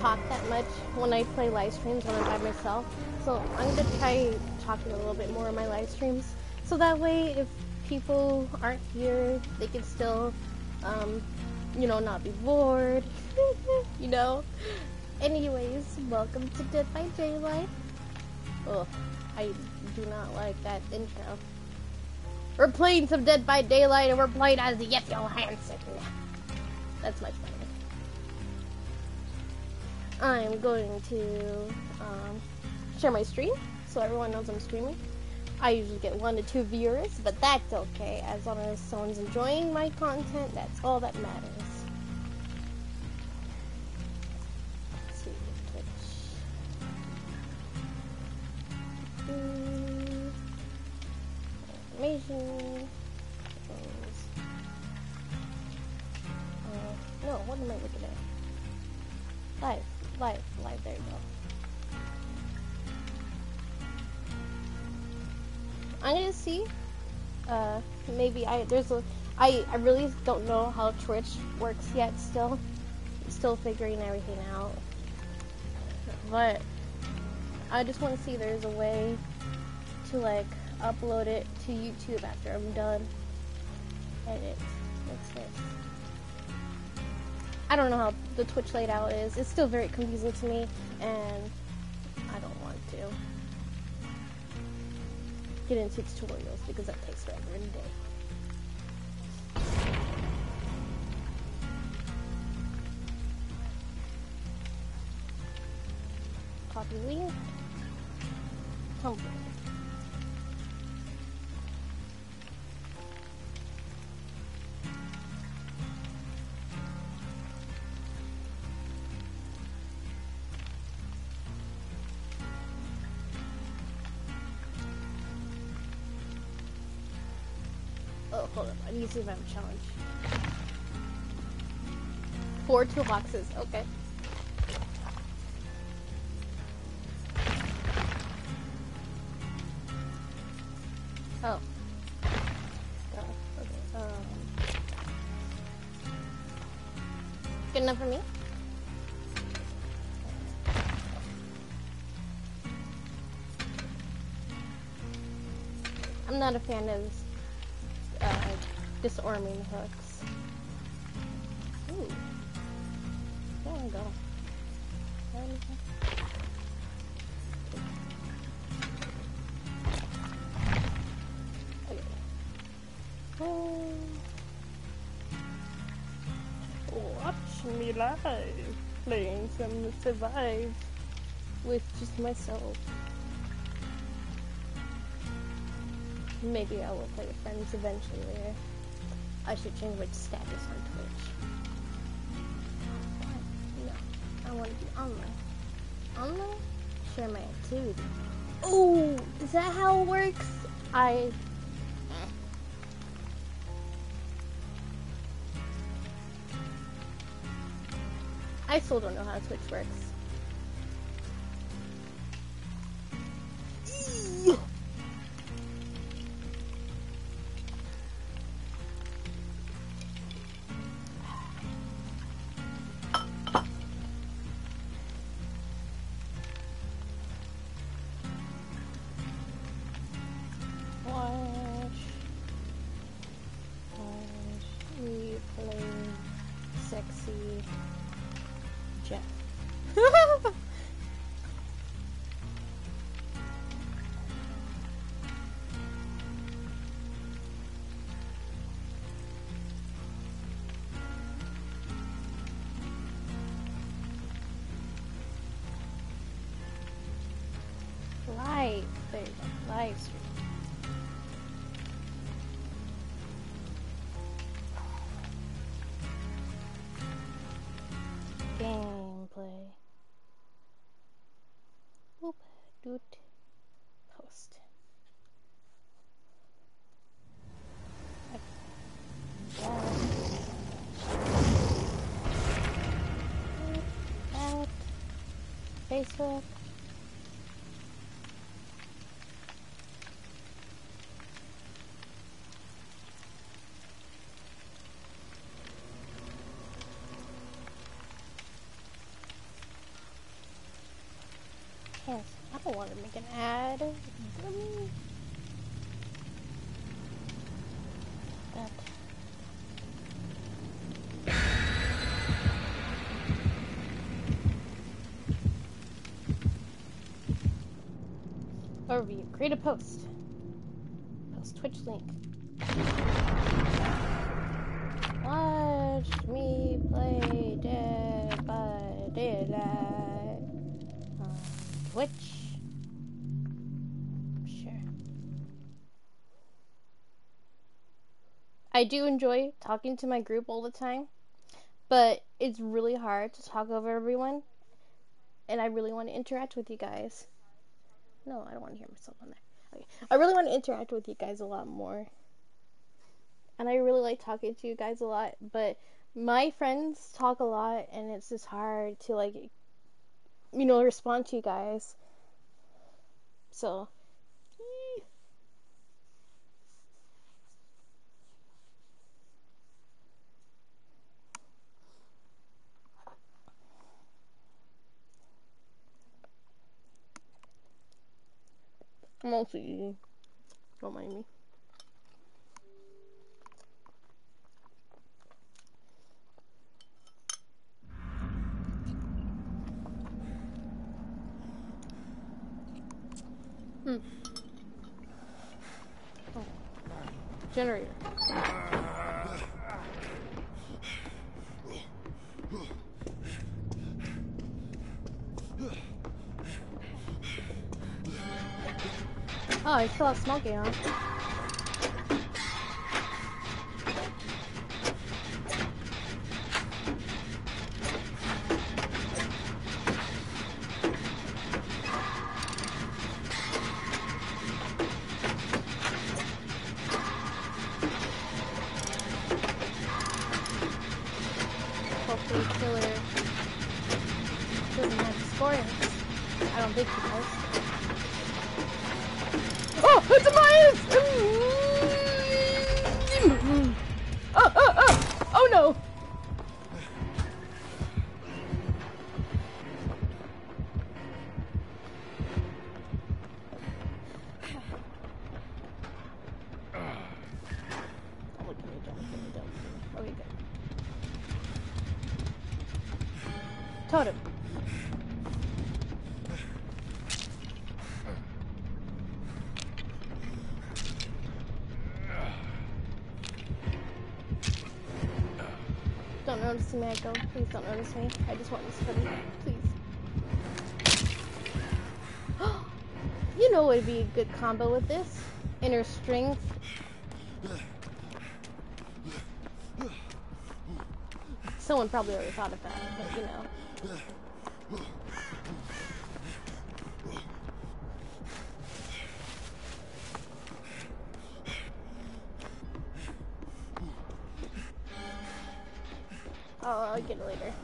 talk that much when I play live streams when I'm by myself. So I'm gonna try talking a little bit more in my live streams. So that way, if people aren't here, they can still, you know, not be bored. You know. Anyways, welcome to Dead by Daylight. Oh, I do not like that intro. We're playing some Dead by Daylight, and we're playing as Jeff Johansson. That's much better. I'm going to share my stream so everyone knows I'm streaming. I usually get 1 to 2 viewers, but that's okay. As long as someone's enjoying my content, that's all that matters. Let's see, Twitch. Information. No, what am I looking at? Live, there you go. I'm gonna see, maybe I really don't know how Twitch works yet still. Still figuring everything out. But I just want to see if there's a way to, like, upload it to YouTube after I'm done. Edit. What's this? I don't know how the Twitch layout is. It's still very confusing to me, and I don't want to get into tutorials because that takes forever and a day. Copy link. Tumblr. Oh, hold up. I need to see if I have a challenge. 4 toolboxes. Okay. Oh. Okay. Good enough for me? I'm not a fan of disarming hooks. Ooh. There we go. Watch me live, playing some Survive with just myself. Maybe I will play with friends eventually later. I should change my status on Twitch. No, I want to be online. Online? Share my activity. Oh, is that how it works? I still don't know how Twitch works. There you go. Live stream. Gameplay. Oop. Doot. Post. Out. Facebook. Yes, I don't want to make an ad. That. Overview. Create a post. Post Twitch link. Watch me play Dead by Daylight on Twitch. Sure. I do enjoy talking to my group all the time, but it's really hard to talk over everyone, and I really want to interact with you guys. No, I don't want to hear myself on there. Okay. I really want to interact with you guys a lot more. And I really like talking to you guys a lot, but my friends talk a lot, and it's just hard to, like, respond to you guys. So, I'm also eating. Don't mind me. Oh. Generator. Oh, I still have smoking on. Hopefully Killer doesn't have scoring. I don't think he does. Oh, it's a Myers! Oh no! Okay, good. Totem. Don't notice me, Echo. Please don't notice me. I just want this footy. Please. You know what would be a good combo with this? Inner strength. Someone probably already thought of that, but you know. I'll get it later.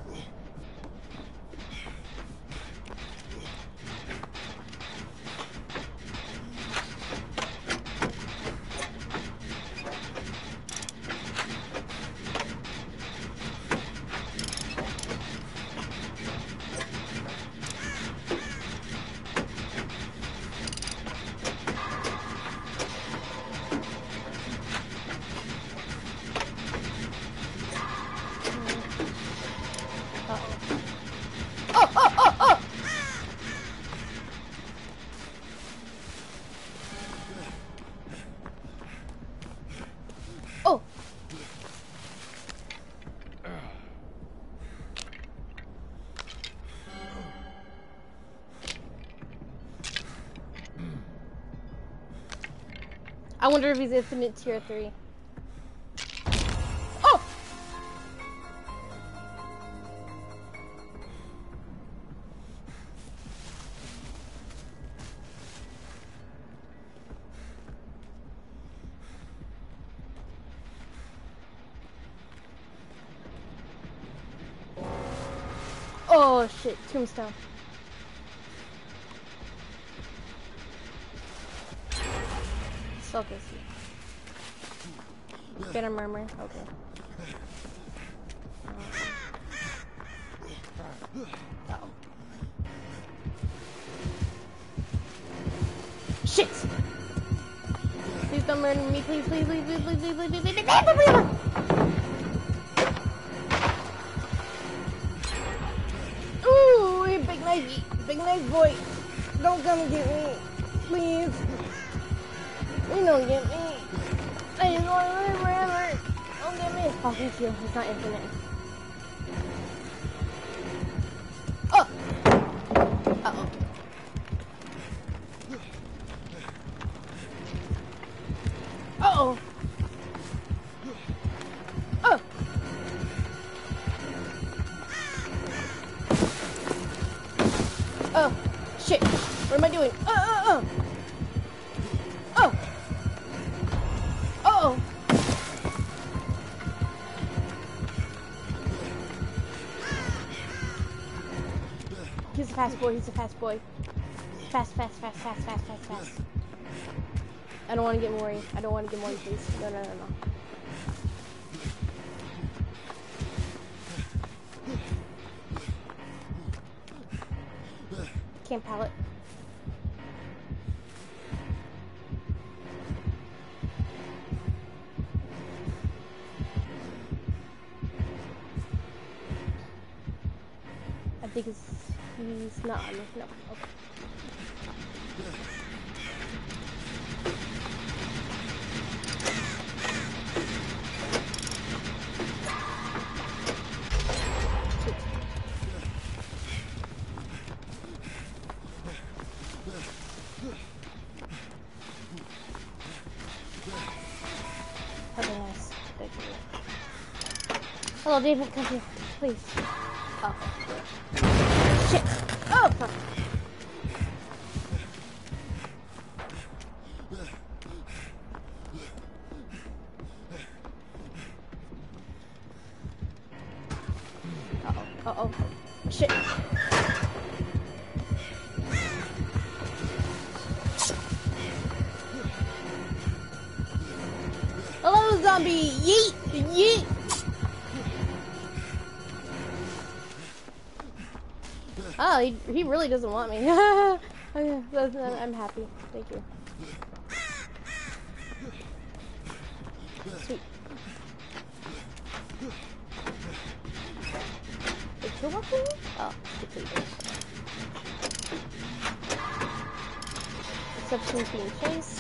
I wonder if he's infinite tier 3. Oh! Oh shit, tombstone. Focus. Get a murmur. Okay. Oh. murder me, please, please, please, please, please, please, please, please, please, please. Ooh, big nice boy. Don't come get me, please. You don't get me. I just want to live forever. Don't get me. Oh, thank you. It's not infinite. Oh. Uh-oh. Uh-oh. Oh. Oh. Shit. What am I doing? Oh. Uh-oh. He's a fast boy. He's a fast boy. Fast. I don't want to get Mori. I don't want to get Mori, please. No. Can't pallet. I think he's not on me. No. Okay. Okay, nice. Thank you. Hello, David, come here, please. Oh. Shit. Oh, fuck. Uh-oh. Shit. Hello, zombie. Yeet. Oh, he really doesn't want me. I'm happy. Thank you. Sweet. Did you walk me? Oh, completely. Exception being chased.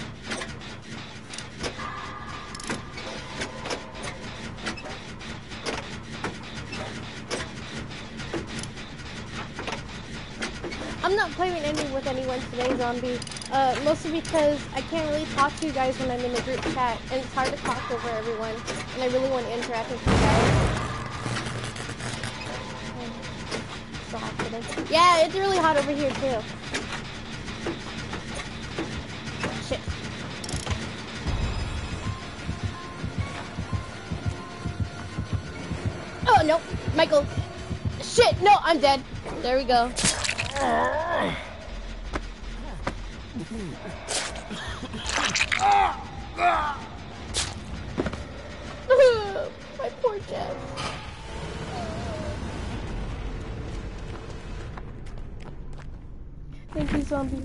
I'm not playing with anyone today, zombie. Mostly because I can't really talk to you guys when I'm in the group chat, and it's hard to talk over everyone, and I really want to interact with you guys. So hot today. Yeah, it's really hot over here too. Shit. Oh no, Michael. Shit, no, I'm dead. There we go. My poor Jeff. Thank you, zombie.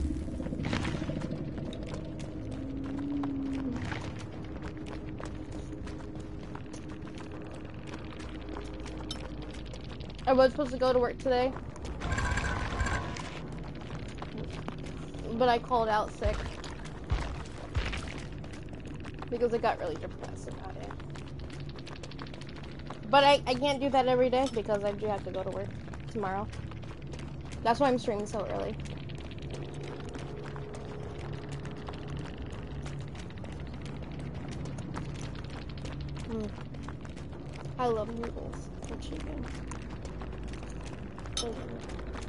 I was supposed to go to work today, but I called out sick because I got really depressed about it. But I can't do that every day because I do have to go to work tomorrow. That's why I'm streaming so early. I love noodles and chicken. Thank you.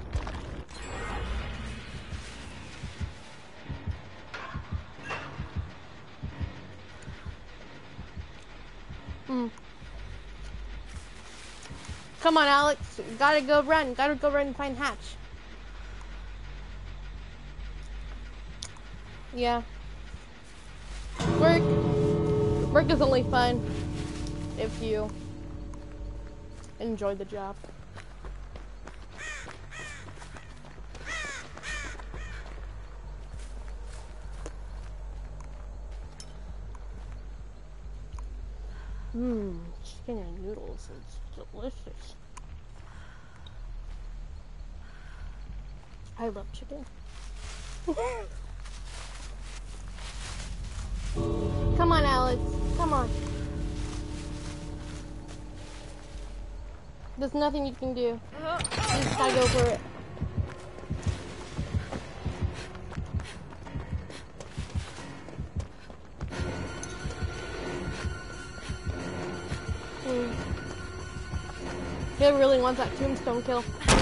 Come on, Alex. Gotta go run and find Hatch. Yeah. Work is only fun if you enjoy the job. Chicken and noodles is delicious. I love chicken. Come on, Alex. Come on. There's nothing you can do. You just gotta go for it. He really wants that tombstone kill.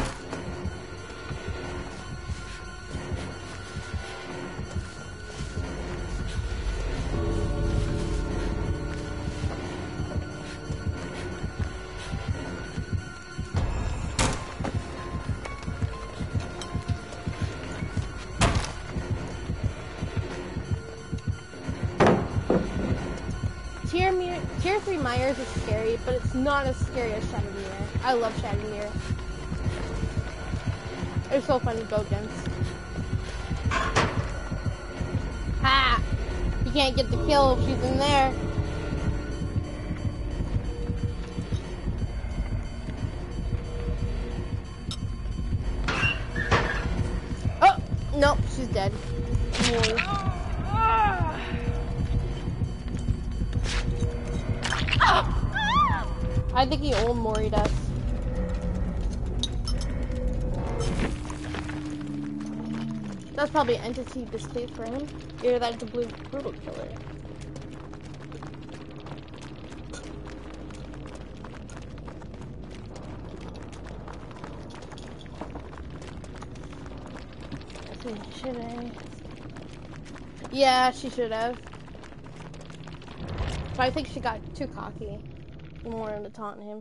Tier 3 Myers is scary, but it's not as scary as Shattered Mirror. I love Shattered Mirror. It's so fun to go against. Ha! You can't get the kill if she's in there. Oh! Nope, she's dead. I think he old Mori does. That's probably an entity display for him. Either that's the blue brutal killer. Should I? Yeah, she should have. But I think she got too cocky. More to taunt him.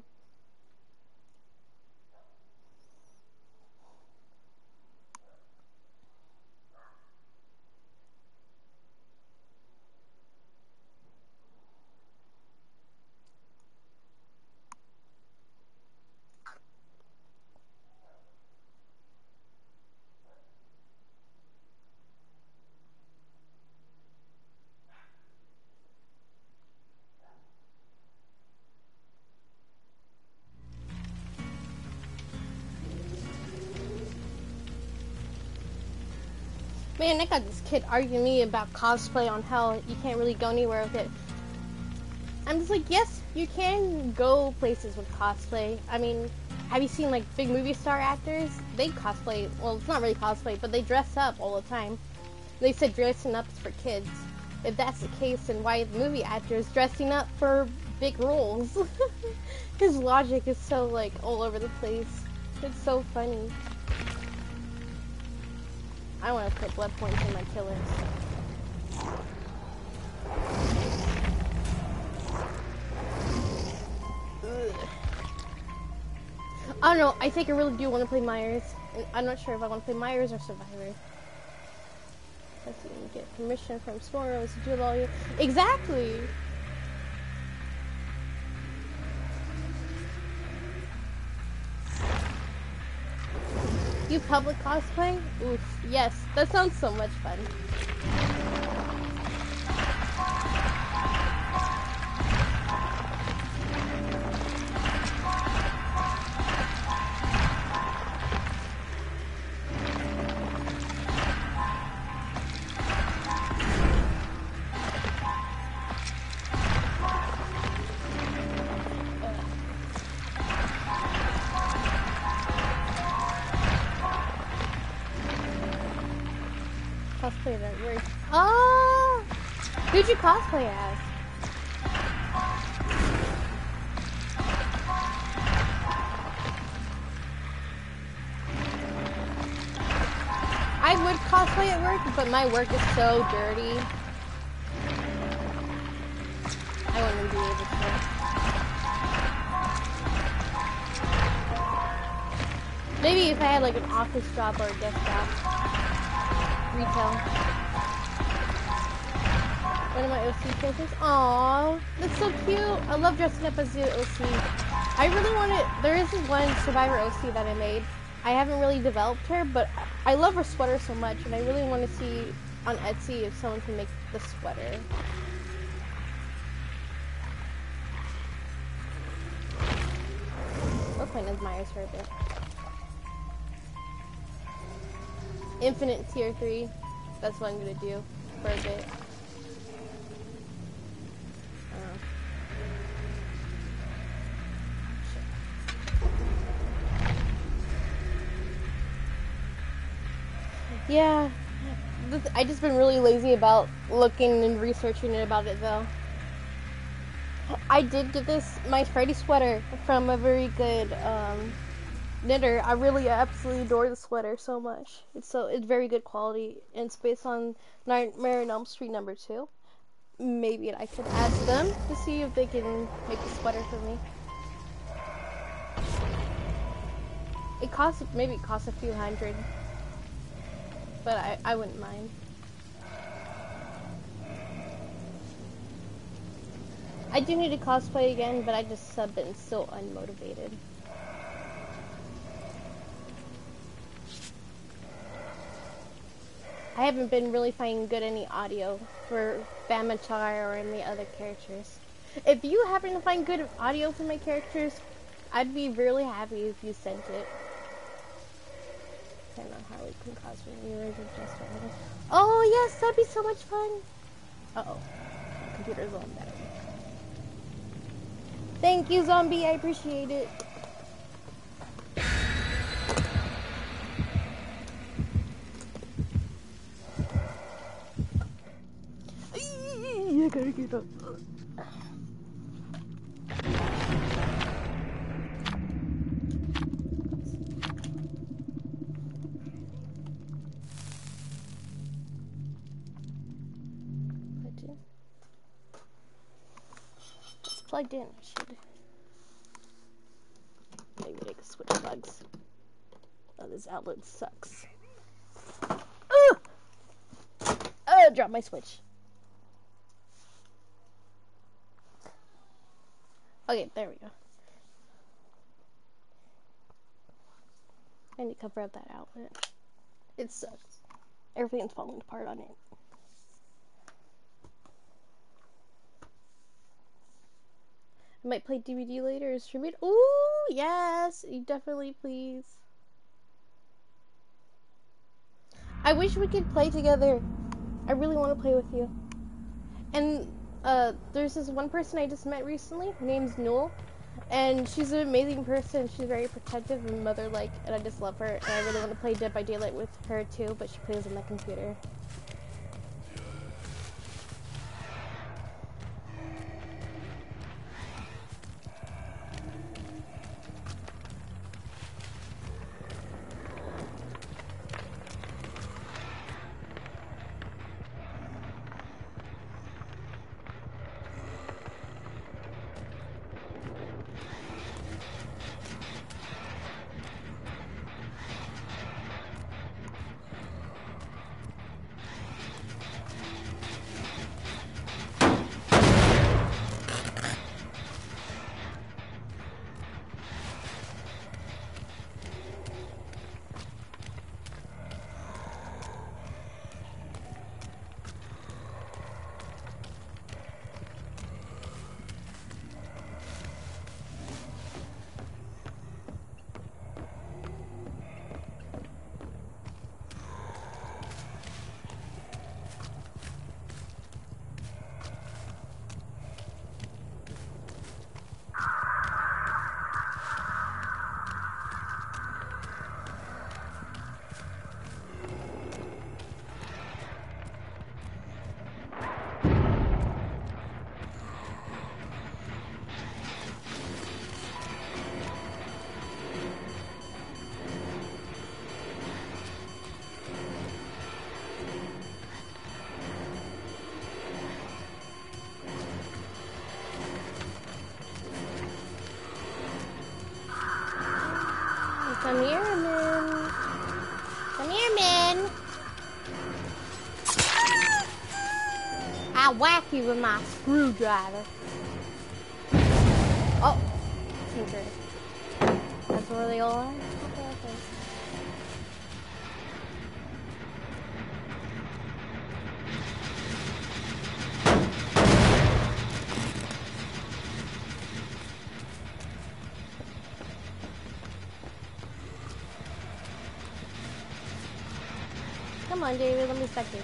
Man, I got this kid arguing me about cosplay on Hell. You can't really go anywhere with it. I'm just like, yes, you can go places with cosplay. I mean, have you seen like big movie star actors? They cosplay, well, it's not really cosplay, but they dress up all the time. They said dressing up is for kids. If that's the case, then why are the movie actors dressing up for big roles? His logic is so like all over the place. It's so funny. I want to put blood points in my killers. Ugh. I don't know. I think I really do want to play Myers. I'm not sure if I want to play Myers or Survivor. Let's see. Get permission from Soros to do all you. Exactly. You public cosplay? Oof, yes, that sounds so much fun. Cosplay that word. Oh! Who'd you cosplay as? I would cosplay at work, but my work is so dirty. I wouldn't be able to. Maybe if I had like an office job or a desk job. Retail. One of my OC characters. Aww, that's so cute. I love dressing up as the OC. I really want to. There is this one Survivor OC that I made. I haven't really developed her, but I love her sweater so much, and I really want to see on Etsy if someone can make the sweater. point as Myers for a bit. Infinite tier 3. That's what I'm gonna do for a bit. Yeah, I just been really lazy about looking and researching about it though. I did get my Freddy sweater from a very good knitter. I really absolutely adore the sweater so much. It's very good quality, and it's based on Nightmare on Elm Street #2. Maybe I could ask them to see if they can make a sweater for me. Maybe it costs a few hundred, but I wouldn't mind. I do need to cosplay again, but I just have been so unmotivated. I haven't been really finding any audio for Bamachar or any other characters. If you happen to find good audio for my characters, I'd be really happy if you sent it. I don't know how we can cosplay. Oh yes, that'd be so much fun. Uh-oh. My computer's on battery. Thank you, Zombie. I appreciate it. I gotta get up. It's plugged in. Should maybe I can switch plugs. Oh, this outlet sucks. Oh, drop my switch. Okay, there we go. I need to cover up that outlet. It sucks. Everything's falling apart on it. I might play DVD later or stream it. Ooh, yes! You definitely please. I wish we could play together. I really want to play with you. And there's this one person I just met recently. Her name's Newell. And she's an amazing person. She's very protective and mother-like. And I just love her. And I really want to play Dead by Daylight with her too. But she plays on the computer. Come here, man. Come here, man. I'll whack you with my screwdriver. Oh, tinker. That's where they all are? Okay. Come on, David, let me second.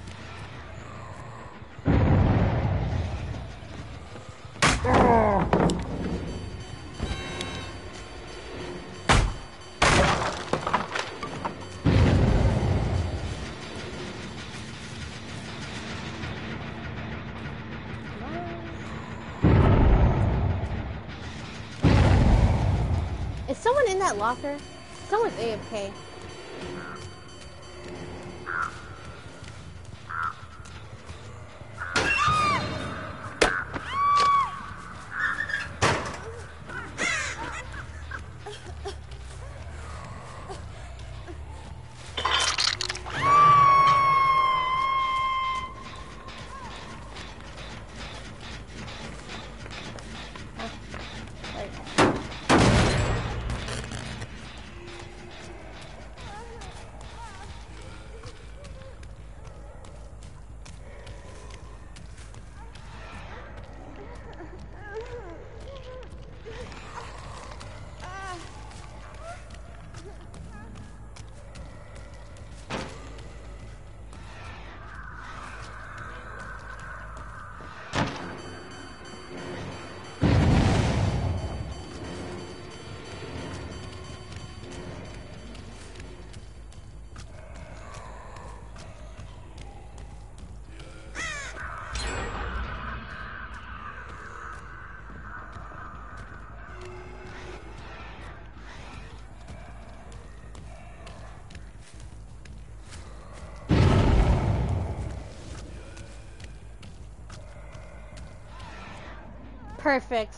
Is someone in that locker? Someone's AFK. Perfect.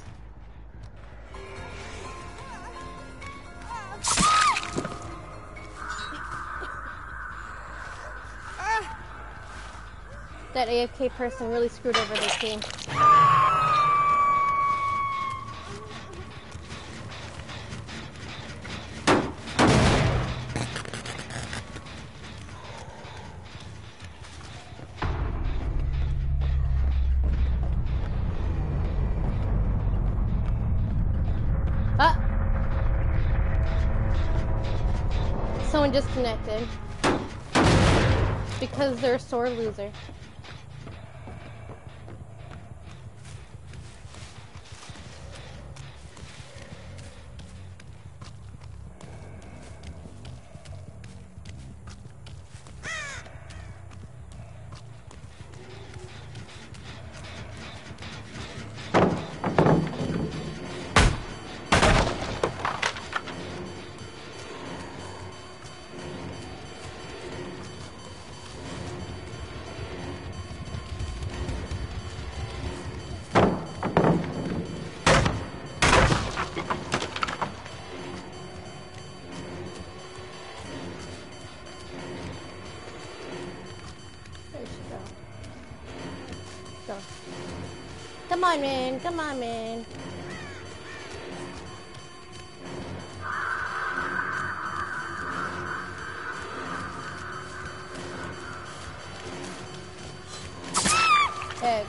That AFK person really screwed over their team. Someone disconnected because they're a sore loser. Come on, man. Come on, man. Hey.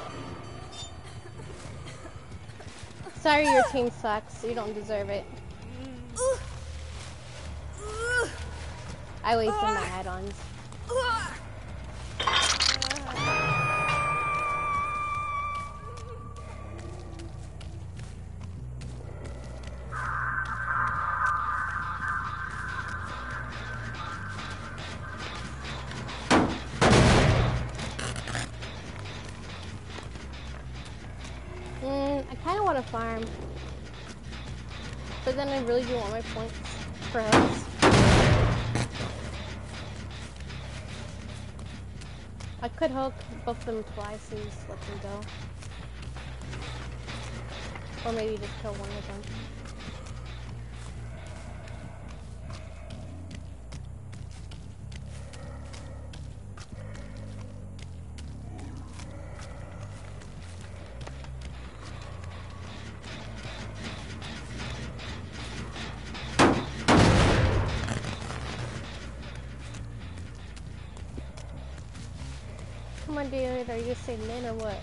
Sorry, your team sucks. You don't deserve it. I wasted my add-ons. Farm, but then I really do want my points for hooks. I could hook both them twice and just let them go, or maybe just kill one of them. Dude, are you saying men or what?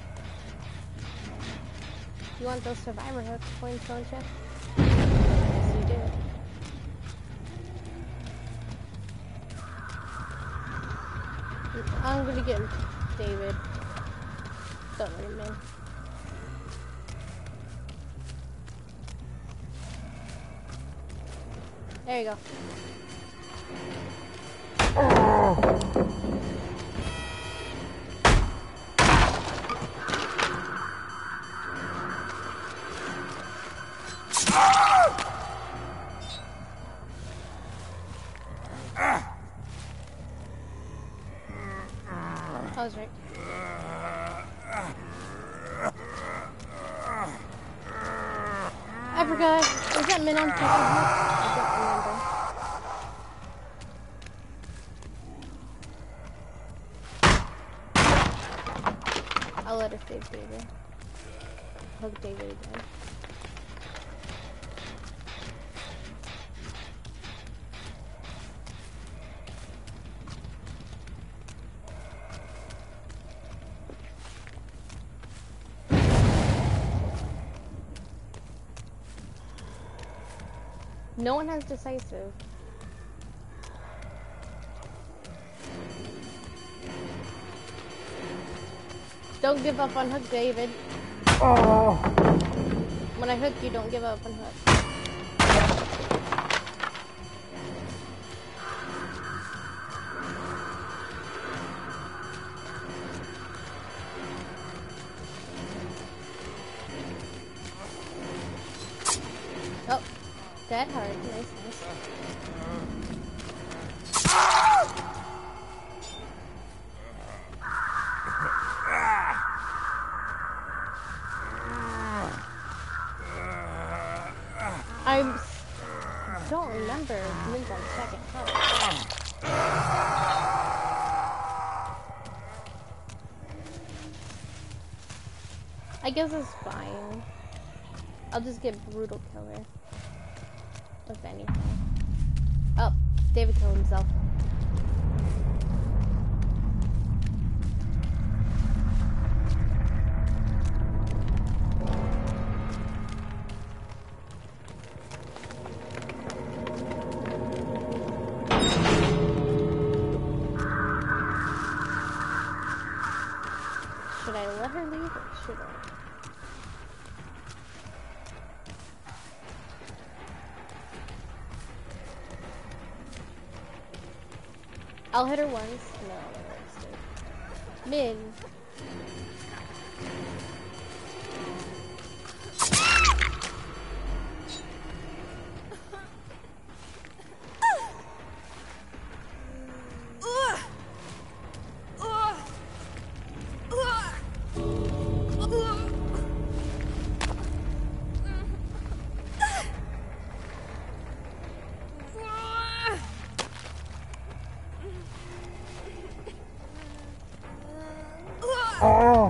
You want those survivor hooks points, don't you? Yes, you do. I'm gonna get David. Don't let him in. There you go. I was right. I forgot. Is that Min on second? I don't remember. I'll let her save David. Hug David again. No one has decisive. Don't give up on hook, David. Oh. When I hook you, don't give up on hook. Oh, that hurt. Nice, nice. I don't remember Min's on second. Oh. I guess it's fine. I'll just get brutal killer. If anything. Oh, David killed himself. Should I let her leave or should I? I'll hit her once. No, that's good. Min. Oh.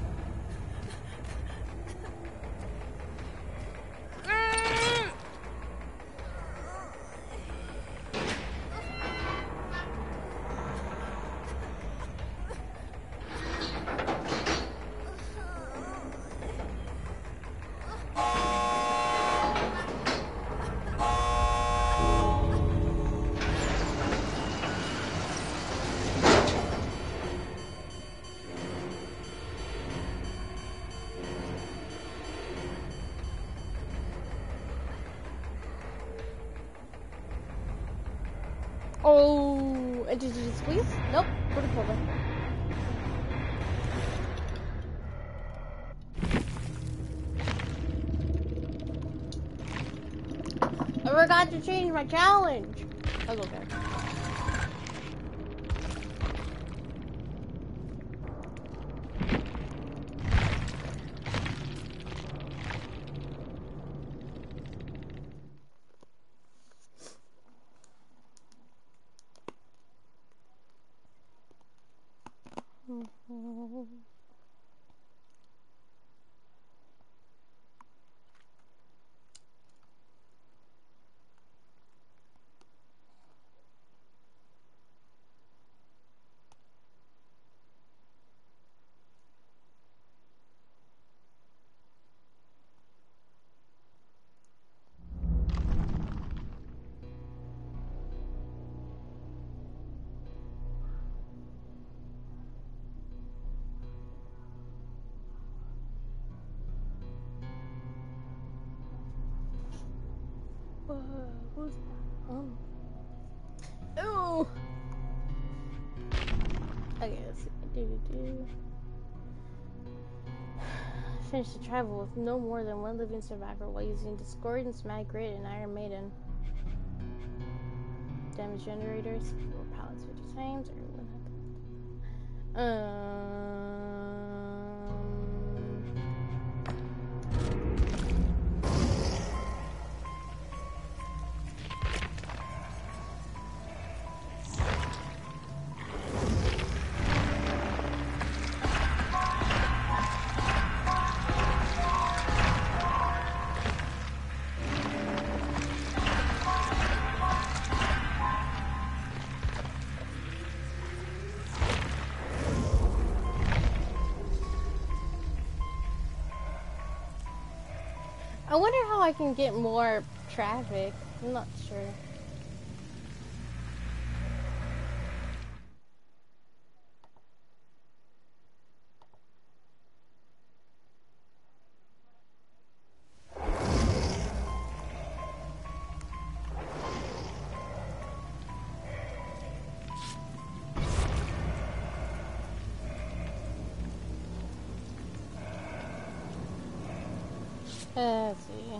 Oh, did you squeeze? Nope. Put it over. I forgot to change my challenge. I'll go there. Who's that? Oh. Okay, let's see. Finish the travel with no more than one living survivor while using Discord and Smite Grid and Iron Maiden. Damage generators, four pallets 50 times, or I wonder how I can get more traffic. I'm not sure. Let's see.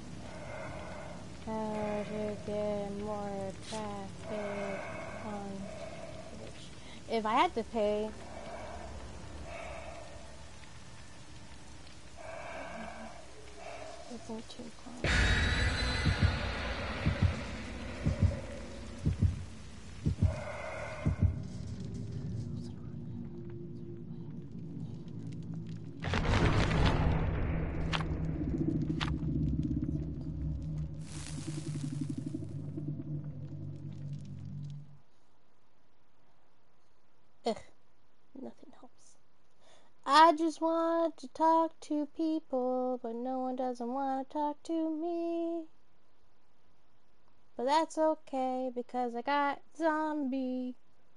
How to get more traffic on Twitch. If I had to pay, isn't too close. Ugh, nothing helps. I just want to talk to people, but no one doesn't want to talk to me. But that's okay, because I got zombie.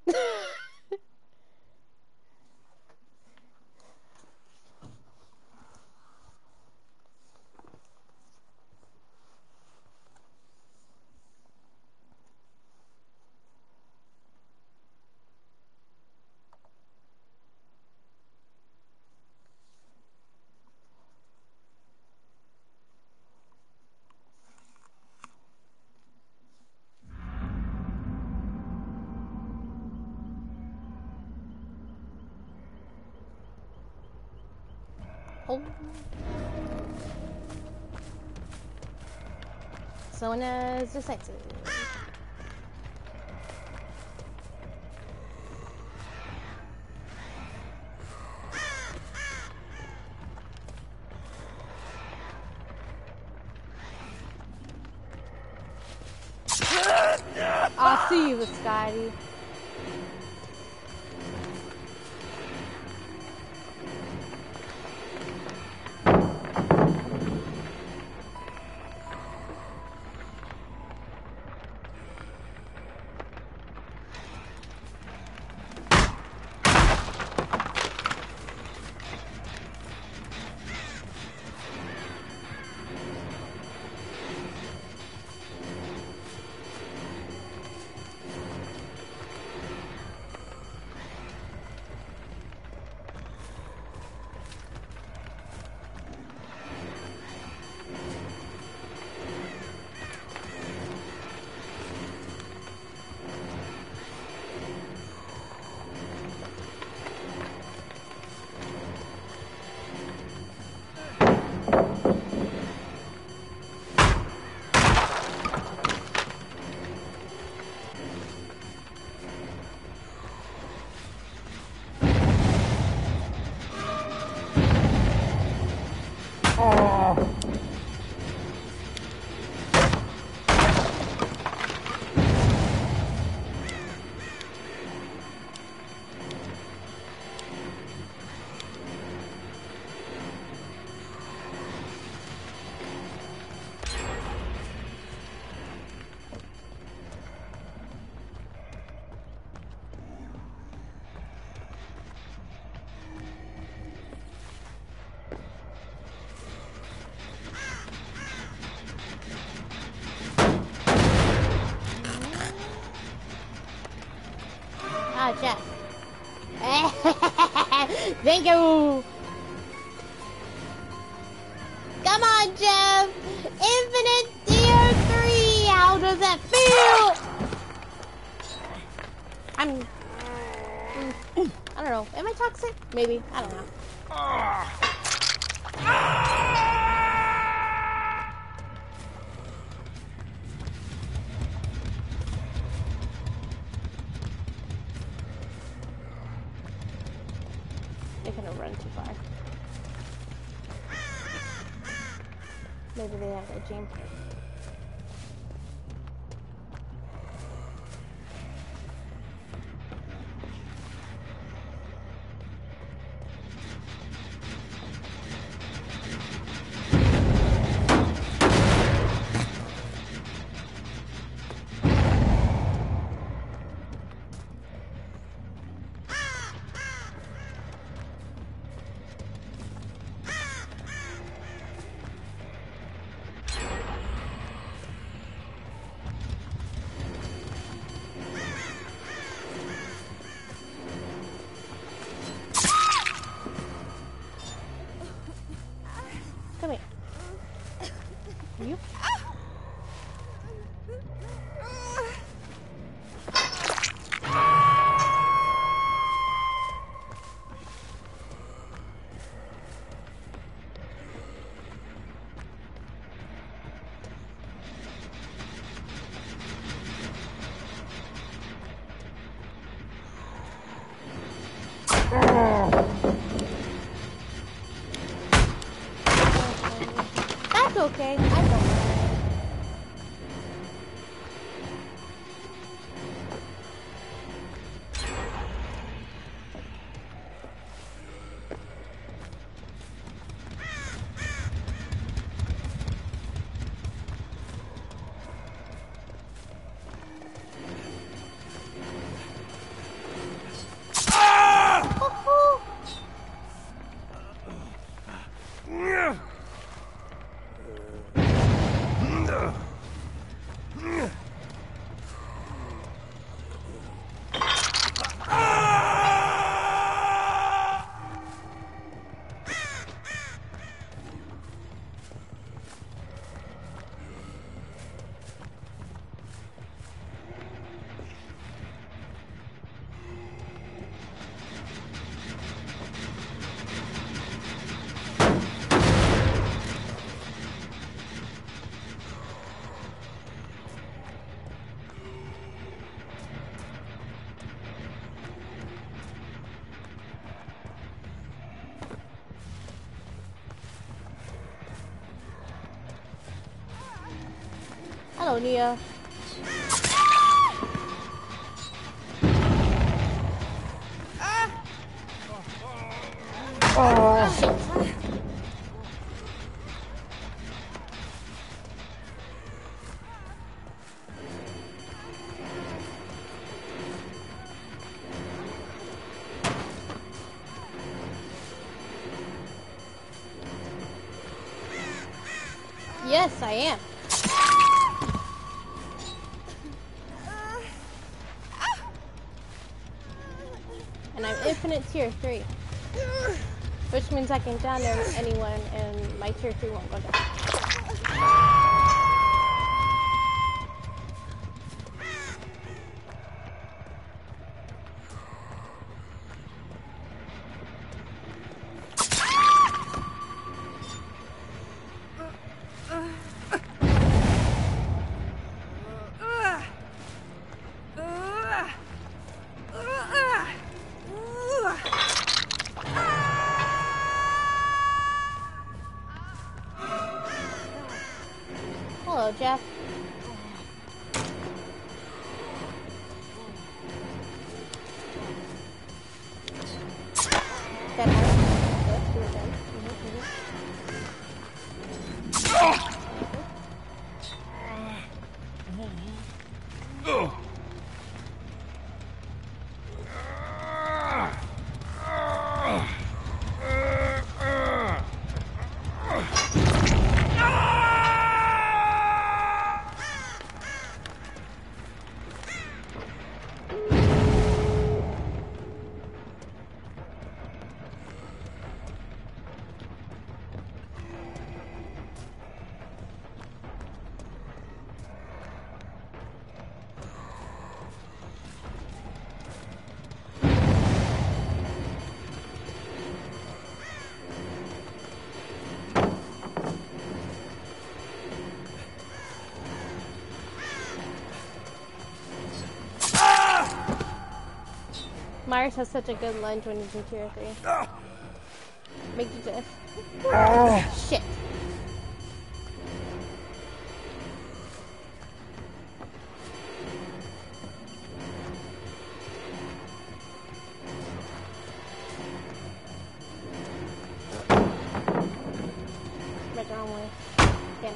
Oh. Sona's detective. I'll see you, Scotty. Ah, Jeff. Thank you. Come on, Jeff. Infinite tier 3. How does that feel? I don't know. Am I toxic? Maybe. I don't know. They're gonna run too far. Maybe they have a gym. That's okay. I don't mind. Hello, Nia. Yes, I am. And I'm infinite tier 3. Which means I can down anyone and my tier 3 won't go down. Hello, Jeff. That hurt. Good, again. Myers has such a good lunge when he's in tier 3. Make you just... Shit. Right the wrong way. Damn.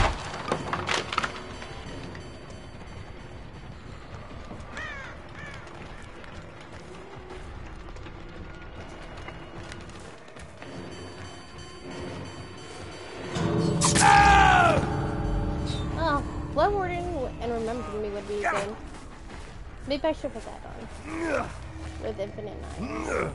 Oh, Blood Warden and Remember Me would be good. Maybe I should put that on. With Infinite 9.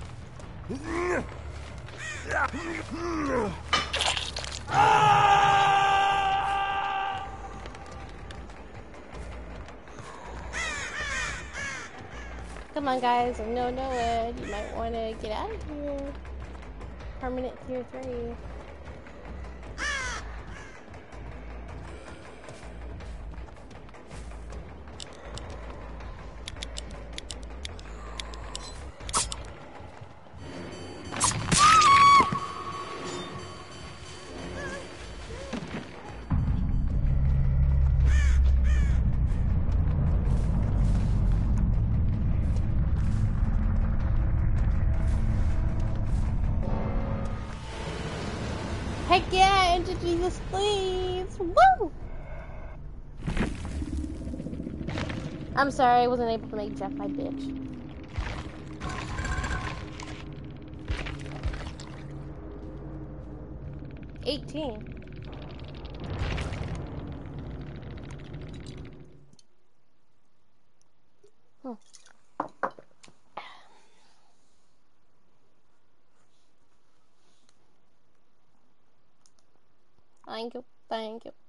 Come on, guys. I know it. You might want to get out of here. Permanent tier 3. Heck yeah, into Jesus, please! Woo! I'm sorry, I wasn't able to make Jeff my bitch. $18. Hmm. Thank you, thank you.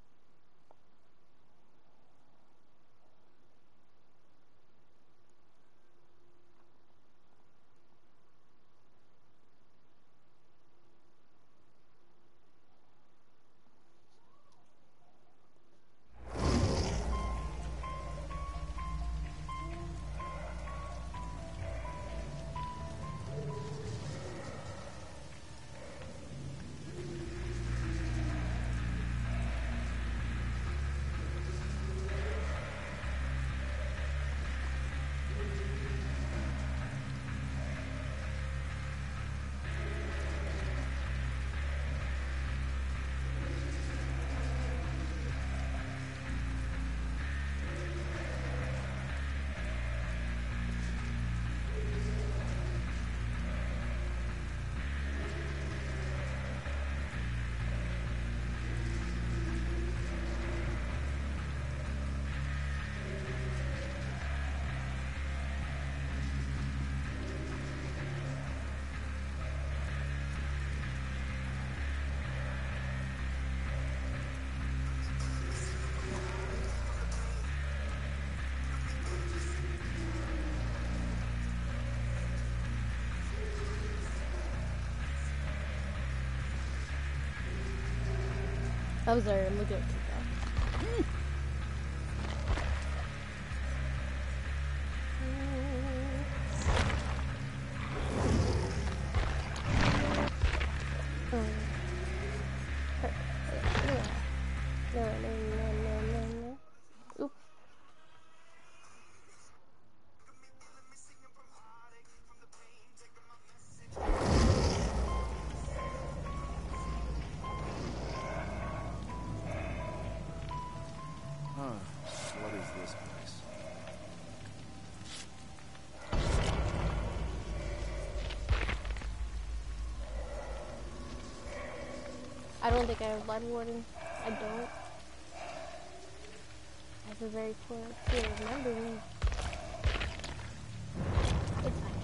Observe, look at it. No. Oop. What is this place? I don't think I have Blood Warden. I don't. I have a very poor fear of remembering. It's fine.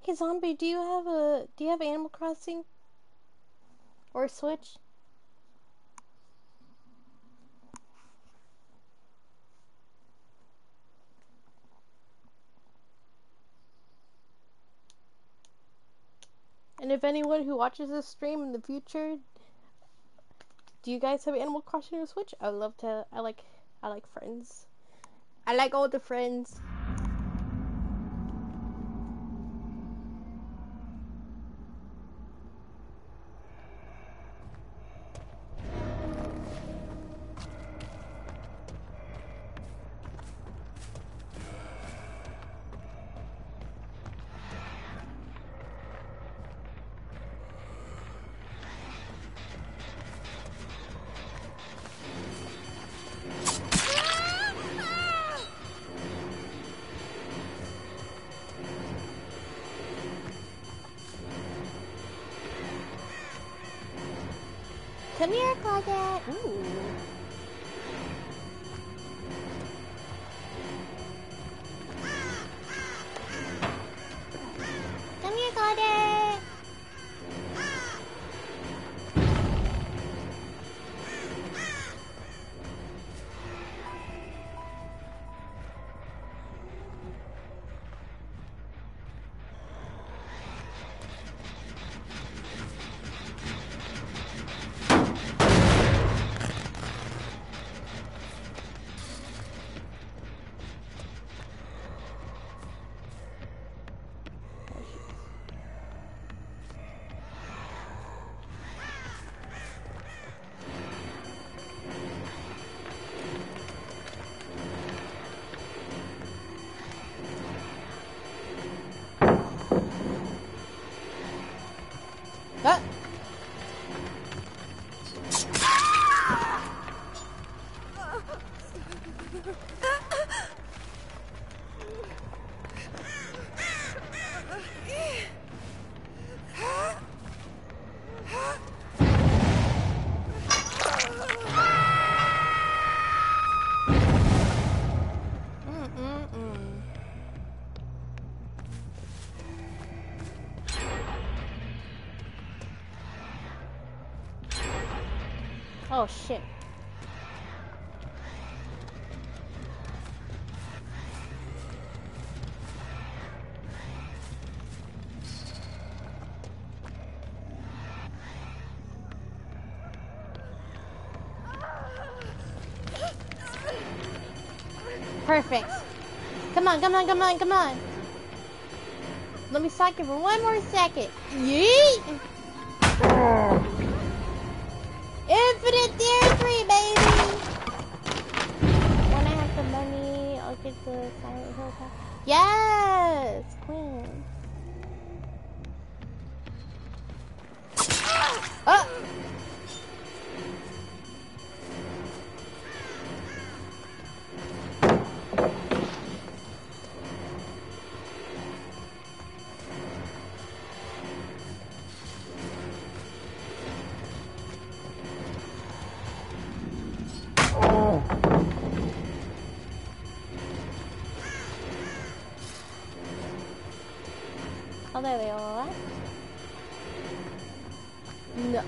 Okay, Zombie, do you have Animal Crossing? Or Switch? And if anyone who watches this stream in the future, do you guys have Animal Crossing or Switch? I would love to. I like Friends. I like all the Friends. Come here, Claudette. Ooh. Come here, Claudette. Ah. Oh shit. Perfect. Come on, come on, come on, come on. Let me sock it for one more second. Yeet! Infinite Tier 3, baby! When I have the money, I'll get the Silent Hill pack. Yes! Queen. Oh! Oh, there they are. No.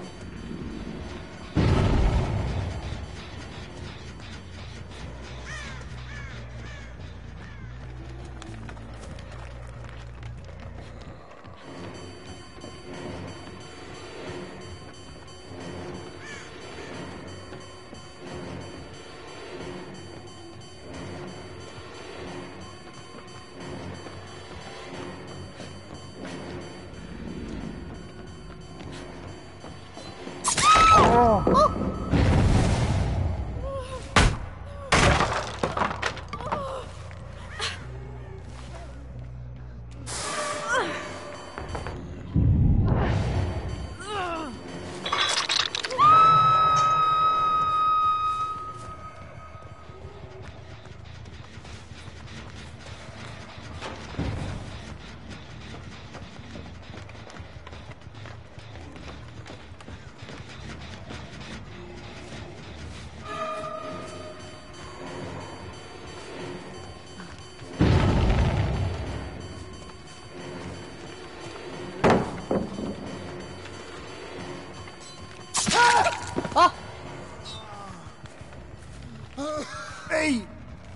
Hey!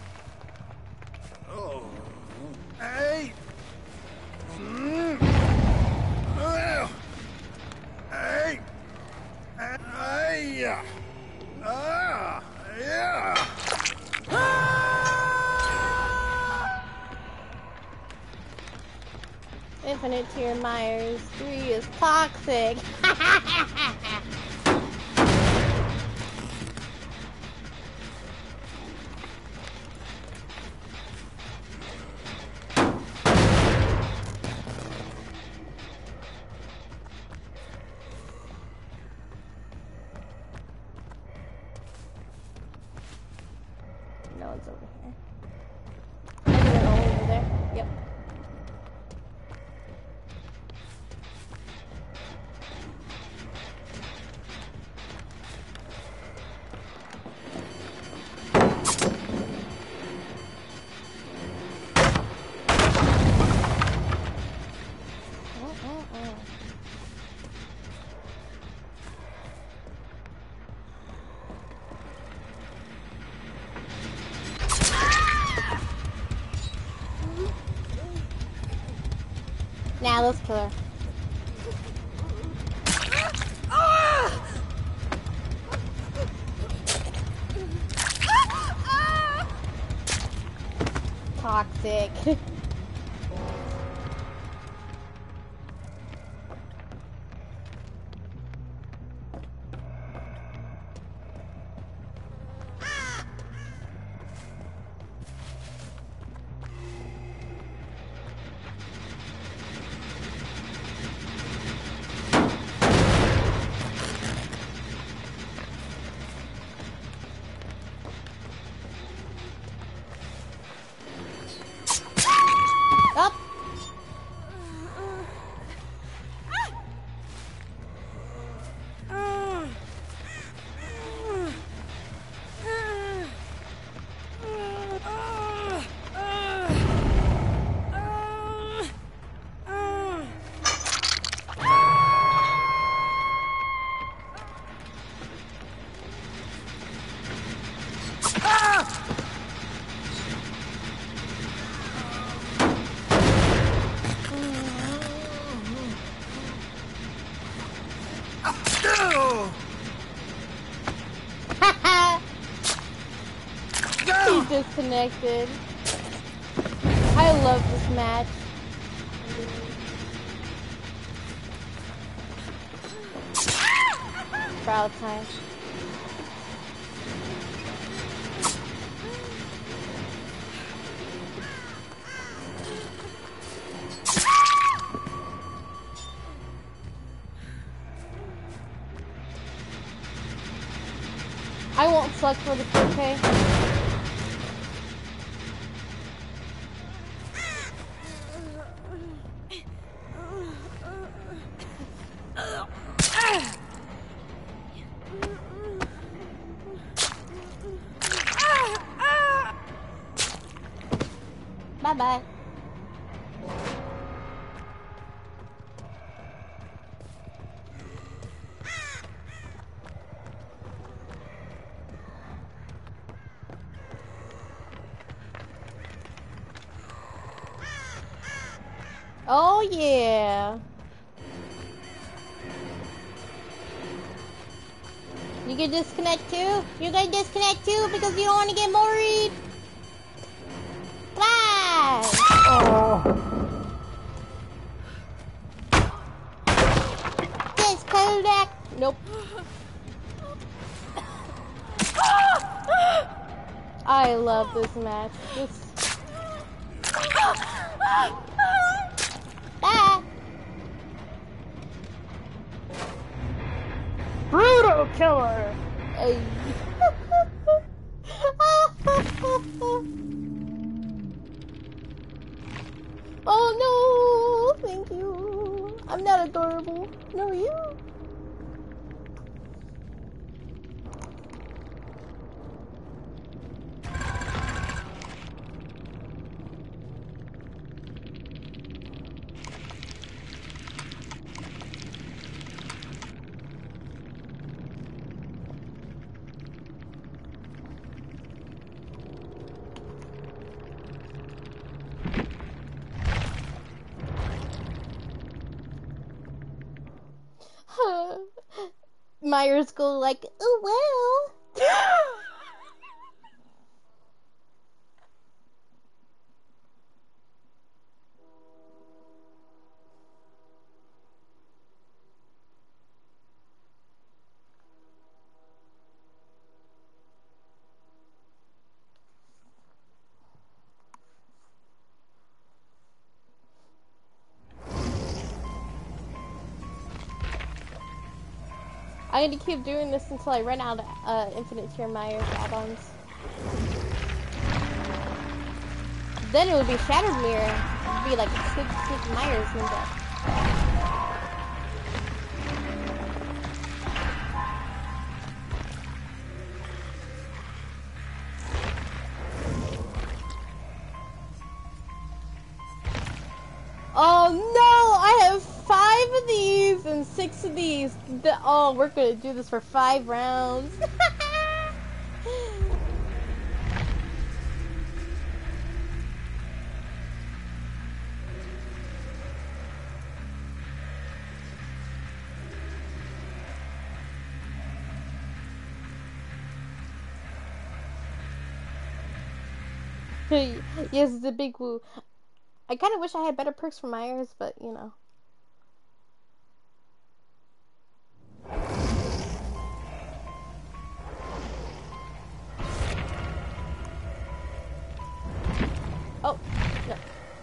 Oh. Hey! Hey! Hey! Yeah! Infinite Tier Myers 3 is toxic. No one's over here. Maybe they're all over there. Yep. Nah, let's kill her. Toxic. Up. He disconnected. I love this match. Proud time. I won't suck for the 4K. Bye-bye. Oh yeah. You can disconnect too? You can disconnect too because you don't want to get worried? Bye! Oh. Disconnect! Nope. I love this match. Bye! Brutal killer! Hey. Oh no! Thank you. I'm not adorable. No, you. Myers go like, oh well. I'm gonna keep doing this until I run out of Infinite Tier Myers add-ons. Then it would be Shattered Mirror. It would be like a sneak Myers ninja. Oh no! I have 5 of these and 6 of these. Oh, we're gonna do this for 5 rounds. Yes, it's a big woo. I kind of wish I had better perks for Myers, but you know. Oh, no.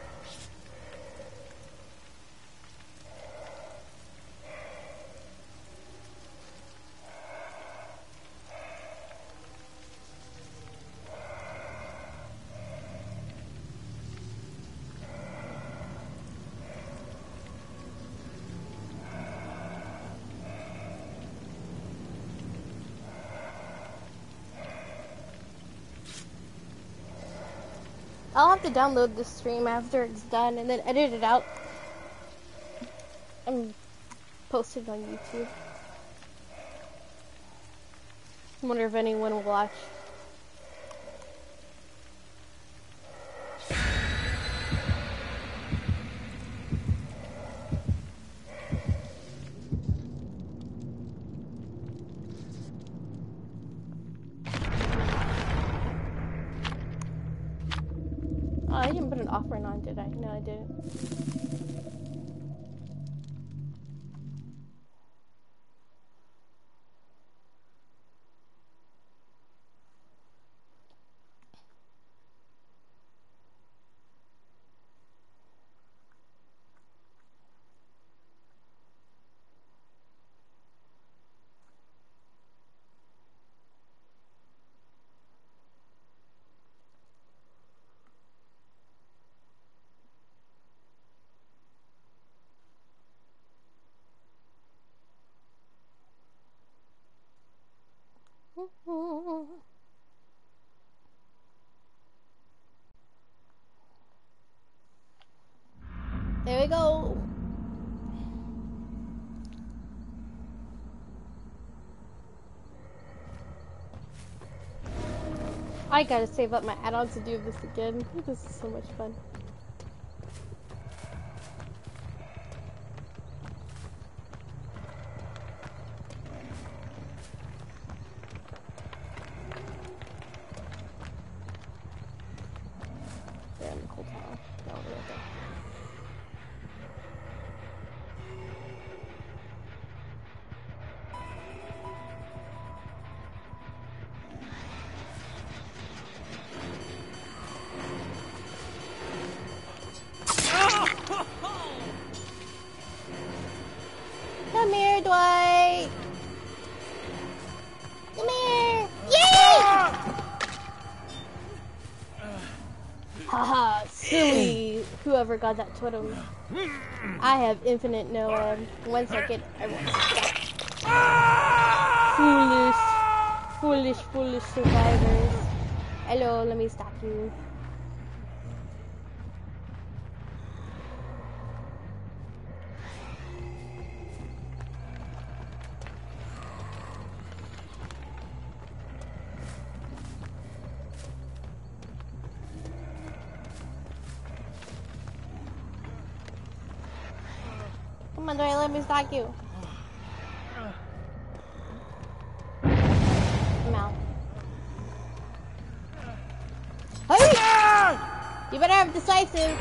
I'll have to download this stream after it's done and then edit it out and post it on YouTube. I wonder if anyone will watch. Oh, I didn't put an offering on, did I? No, I didn't. There we go. I gotta save up my add-ons to do this again. This is so much fun. There in the cold tower. No, right there. Come here, Dwight! Come here! Yay! Haha, silly whoever got that totem. I have infinite no 1 second. I won't stop. Foolish survivors. Hello, let me stop you. Come on, Dwight, let me stalk you. You better have decisive.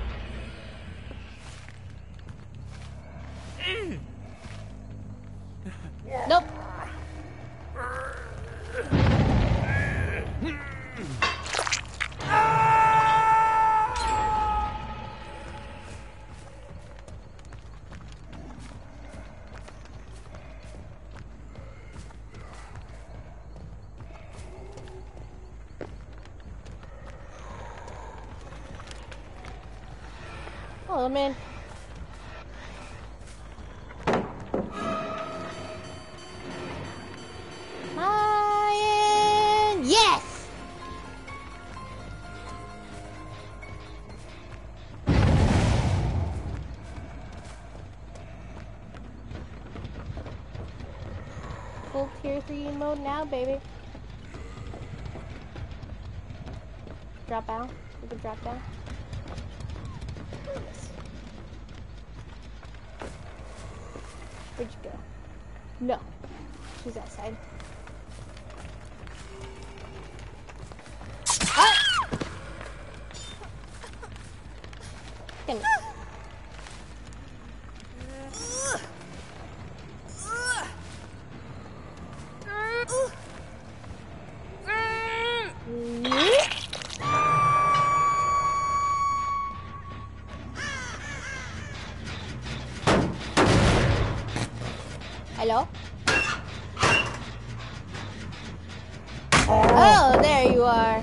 Nope. Hello, man. Lion! Yes! Full tier 3 mode now, baby. Drop out. You can drop down. Yes. Where'd you go? No. She's outside. Ah! Come here. Hello? Oh, there you are.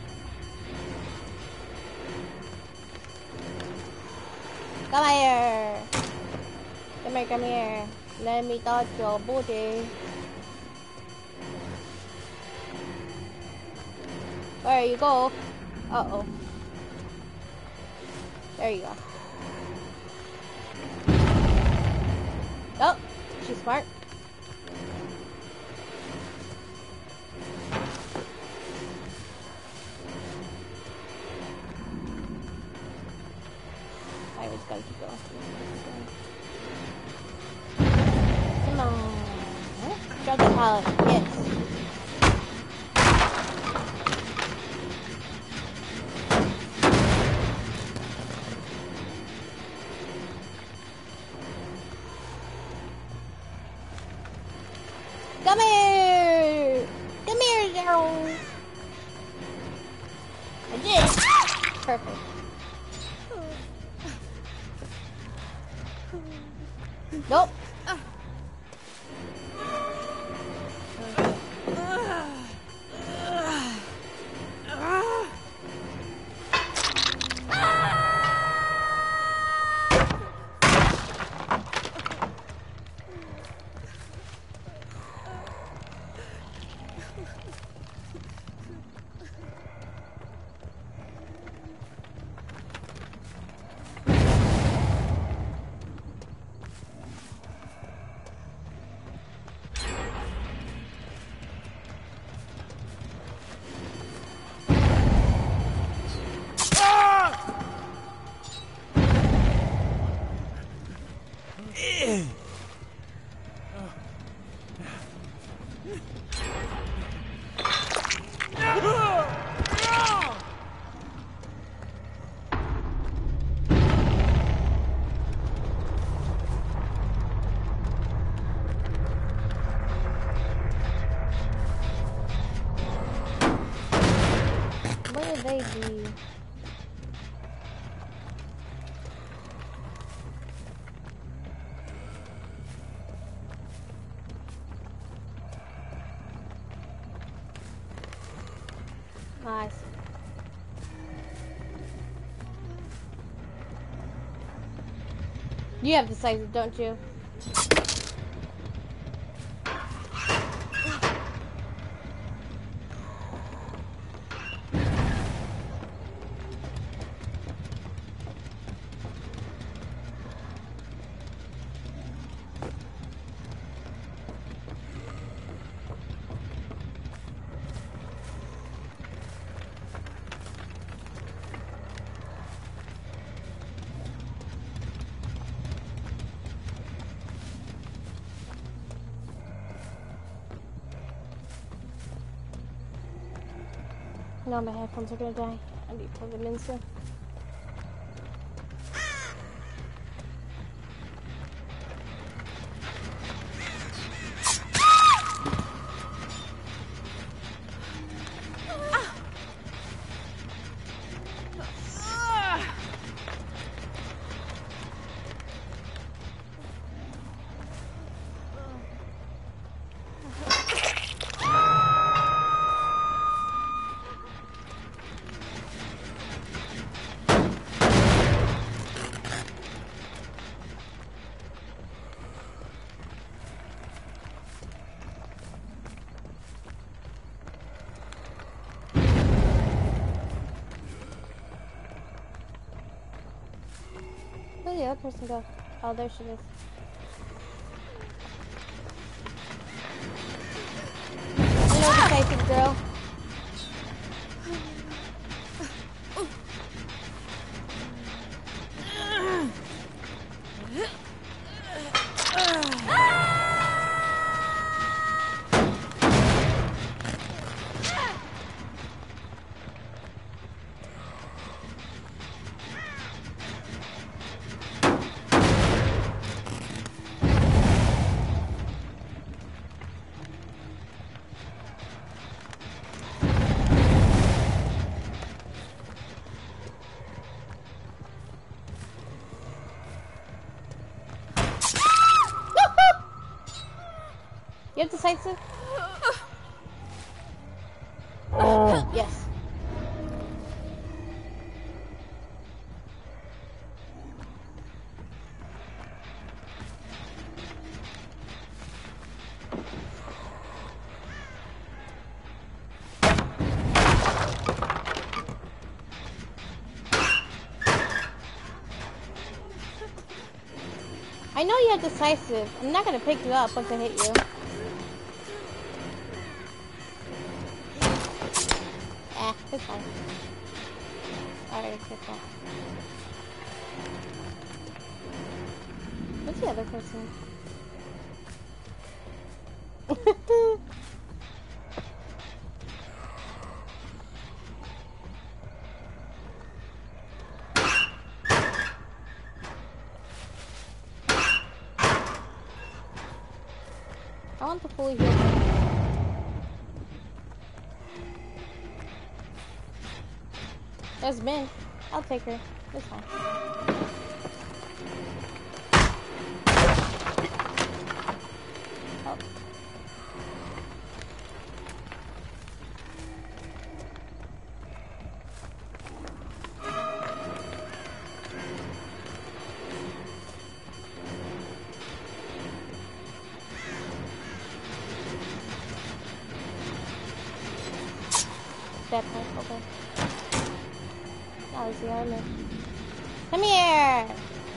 Come here. Come here, come here. Let me touch your booty. There you go. Uh-oh. There you go. Oh, she's smart. I was going to go. Come on. Drop the pallet. Yes. Come here! Come here, Daryl! I did it! Perfect. Nope. They do. I see. You have decisive, don't you? No, my headphones are gonna die. I need to plug them in soon. Where did the other person go? Oh, there she is. Hello, decisive girl. You have decisive? Yes. I know you have decisive. I'm not gonna pick you up once I hit you. It's fine. Alright, it's fine. What's the other person? I want to fully heal her. There's Min. I'll take her. It's fine. Oh. That part, okay. That was the armor. Come here!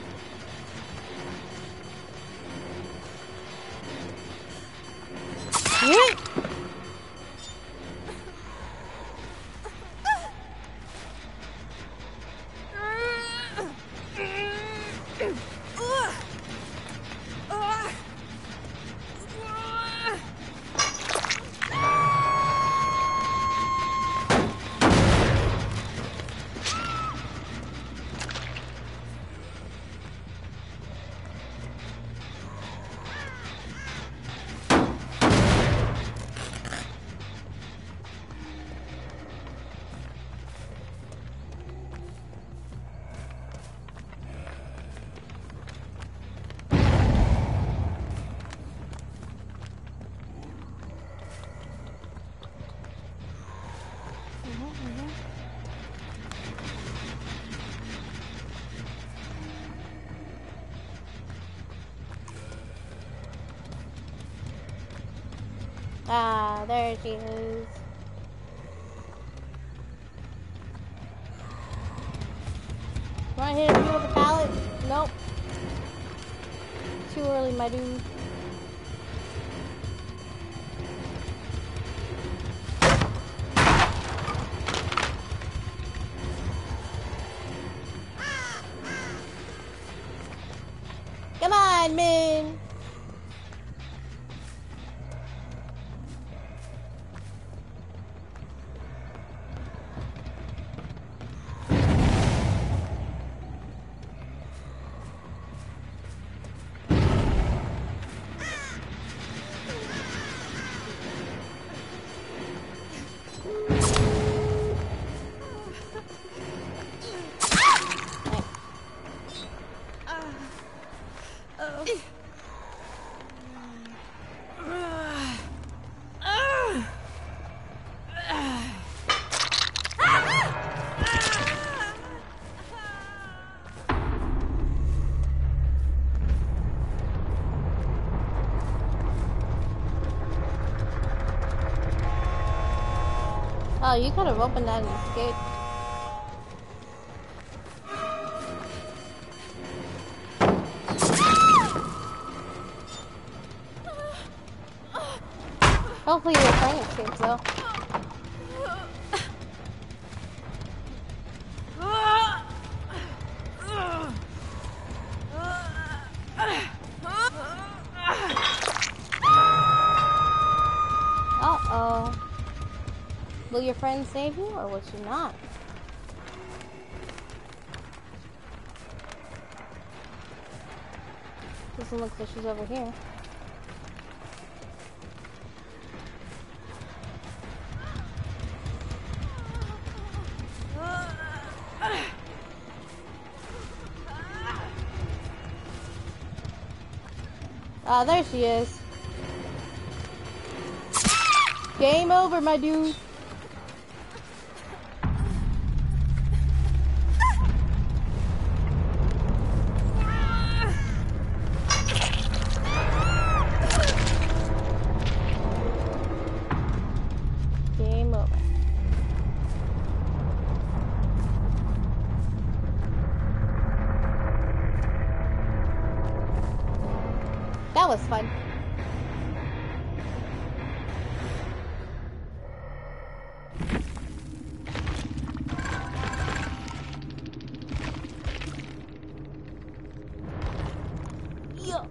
Ah, there she is. Want to hit him with a pallet? Nope. Too early, my dude. Come on, Min. Oh, you could have opened that and escaped. Hopefully your friend escapes though. Uh-oh. Will your friend save you, or will she not? Doesn't look like she's over here. Ah, there she is. Game over, my dude. Game over. That was fun. Yeah.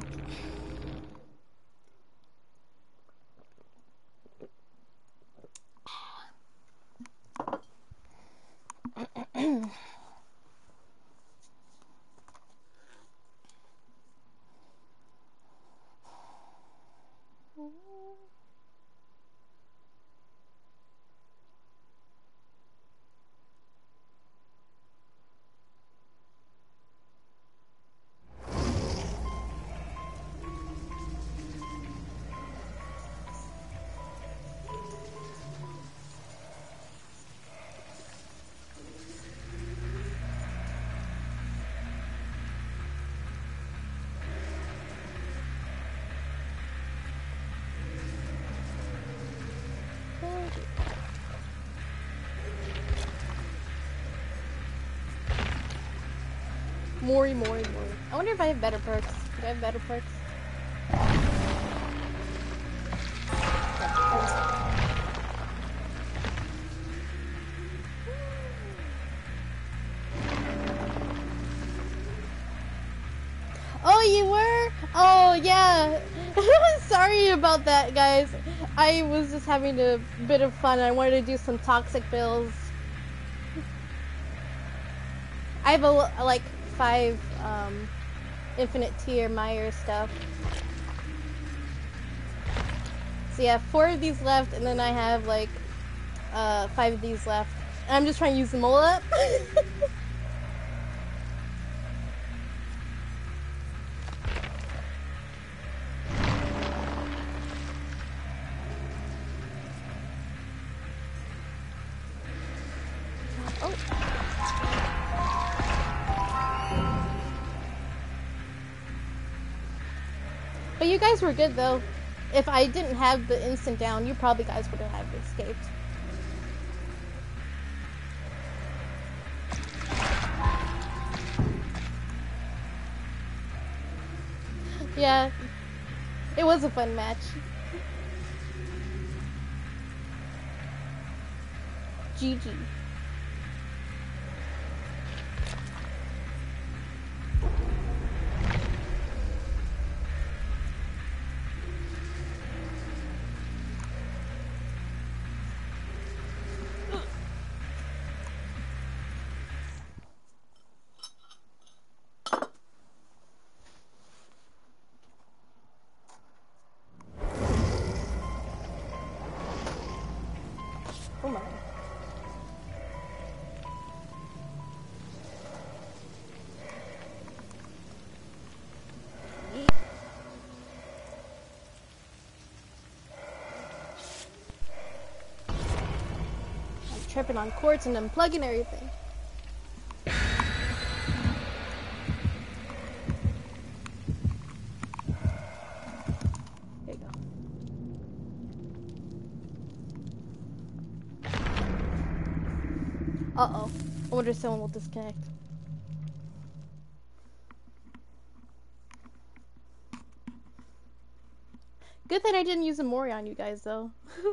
Mori. I wonder if I have better perks. Do I have better perks? Oh, you were? Oh, yeah. Sorry about that, guys. I was just having a bit of fun. I wanted to do some toxic builds. I have like 5 infinite tier Meyer stuff. So yeah, 4 of these left, and then I have like 5 of these left. And I'm just trying to use them all up. But you guys were good though. If I didn't have the instant down, you probably guys would have escaped. Yeah, it was a fun match. GG. Oh my. I'm tripping on cords and unplugging everything. There you go. Uh-oh. I wonder if someone will disconnect. Good that I didn't use a Mori on you guys, though.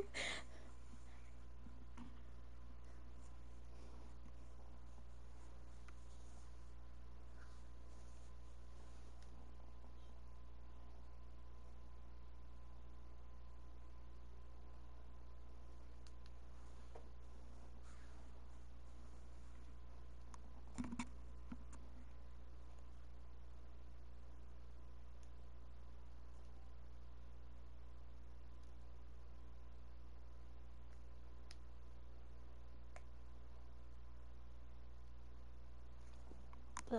Ugh.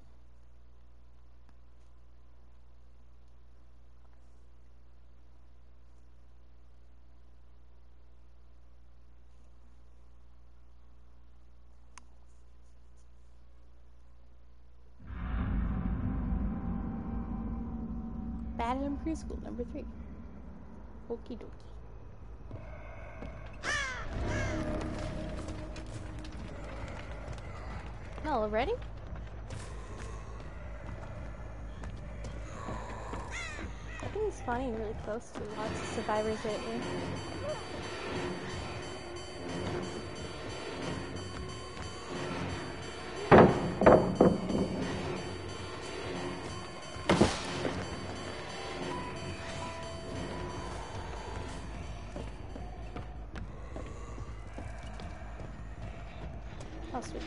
Bad in preschool, number 3. Okie dokie. Well, already? I think he's spawning really close to lots of survivors lately. Oh, sweet.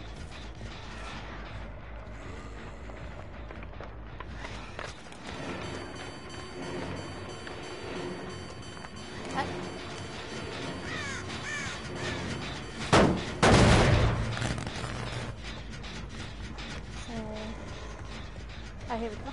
Here we go.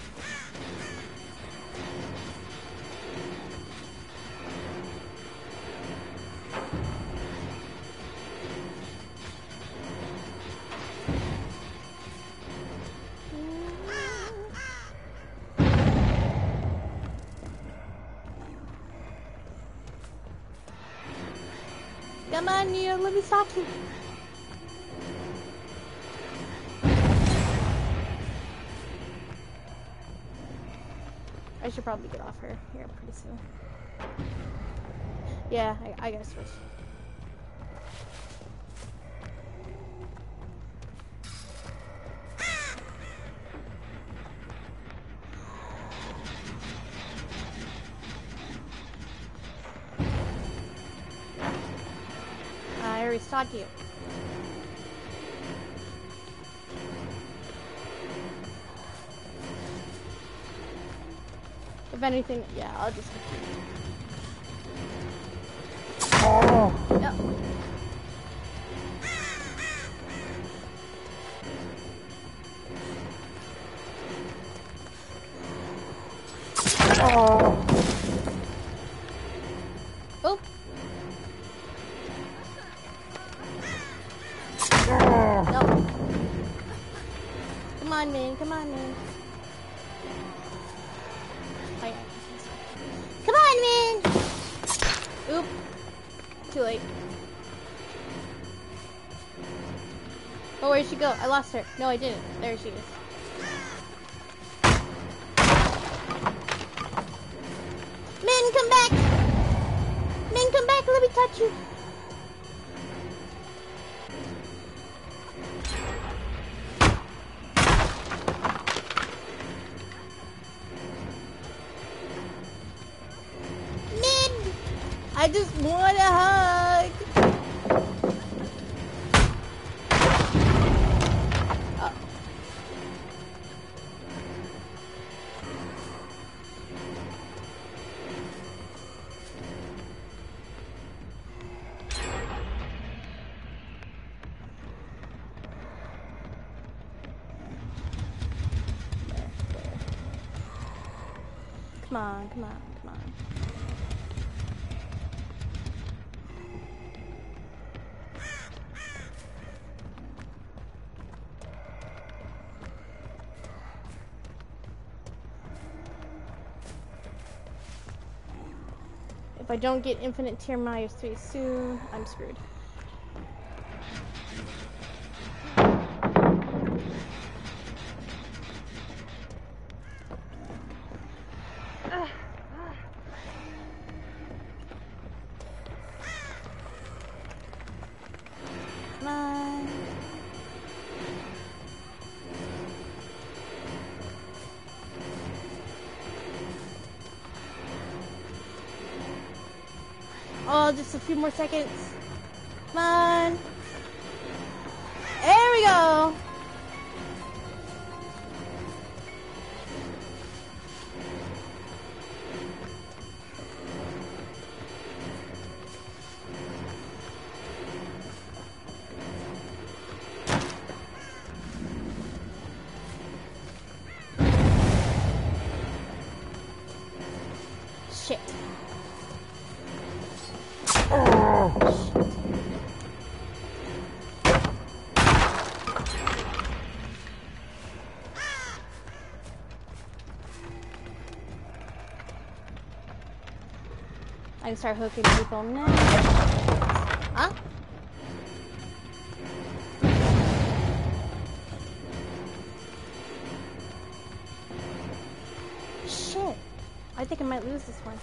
Come on, Neo, let me stop you. I should probably get off her here pretty soon. Yeah, I gotta switch. I already stopped you. If anything, yeah, I'll just... Oh! Yep. Oh! Oh! No. Come on, man. Come on, man. Come on, man! Oop. Too late. Oh, where'd she go? I lost her. No, I didn't. There she is. Min, come back! Min, come back. Let me touch you. I just want a hug. Oh. Come on, come on, come on. If I don't get Infinite Tier Myers 3 soon, I'm screwed. Come on. Oh, just a few more seconds. Come on. There we go. Shit. I can start hooking people now. Huh? Shit. I think I might lose this one.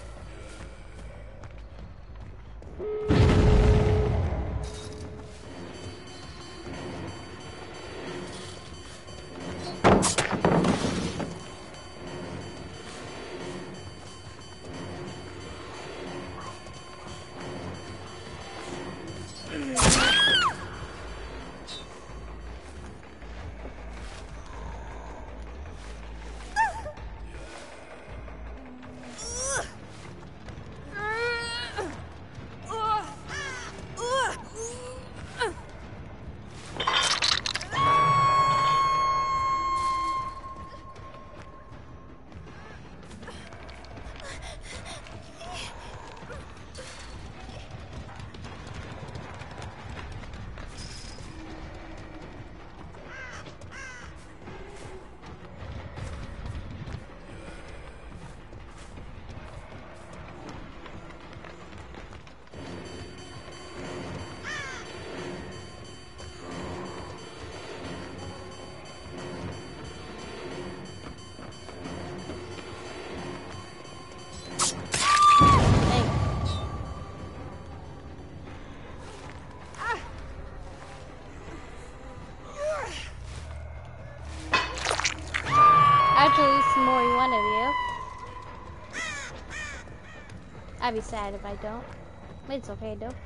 I'd be sad if I don't. But it's okay though.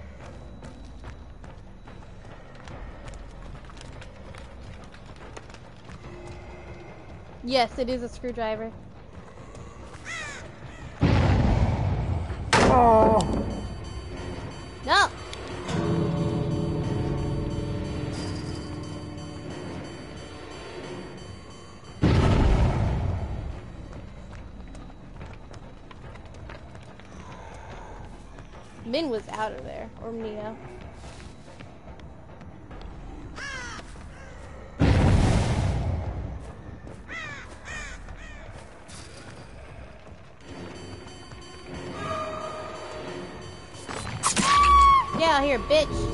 Yes, it is a screwdriver. Oh. No! Min was out of there, or Mia. Get out here, bitch!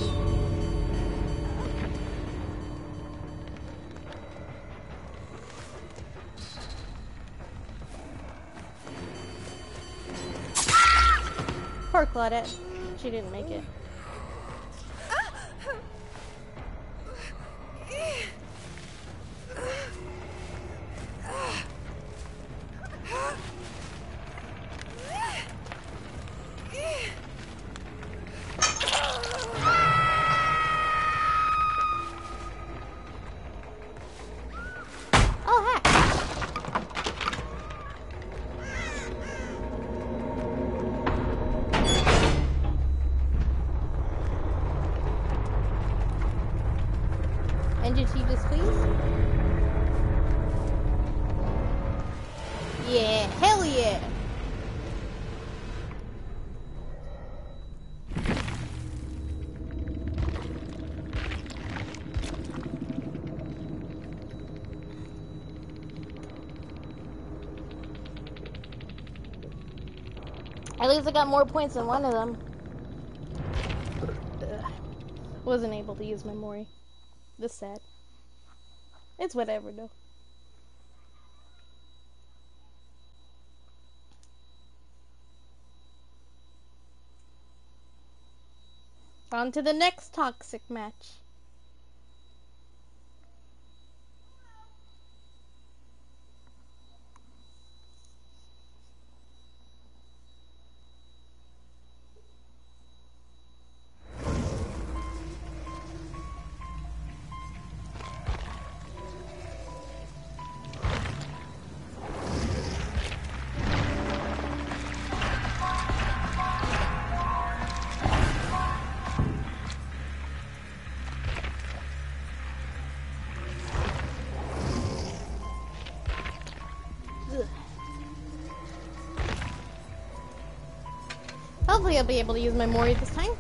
Poor Claudette. She didn't make it. Engine Cheetahs, please. Yeah, hell yeah. At least I got more points than one of them. Ugh. Wasn't able to use my Mori. This sad. It's whatever though. On to the next toxic match. Hopefully I'll be able to use my Mori this time.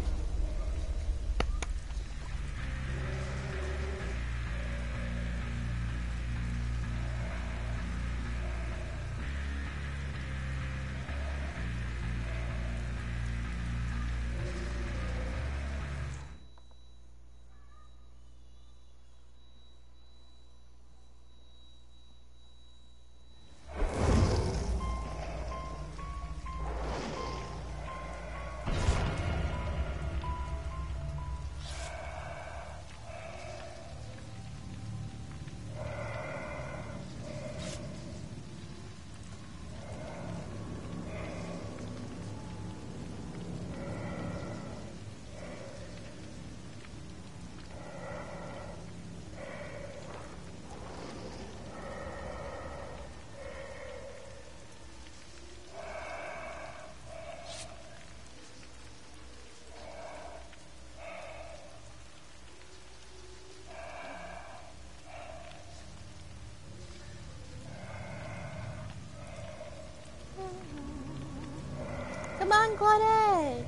Come on, Claudette!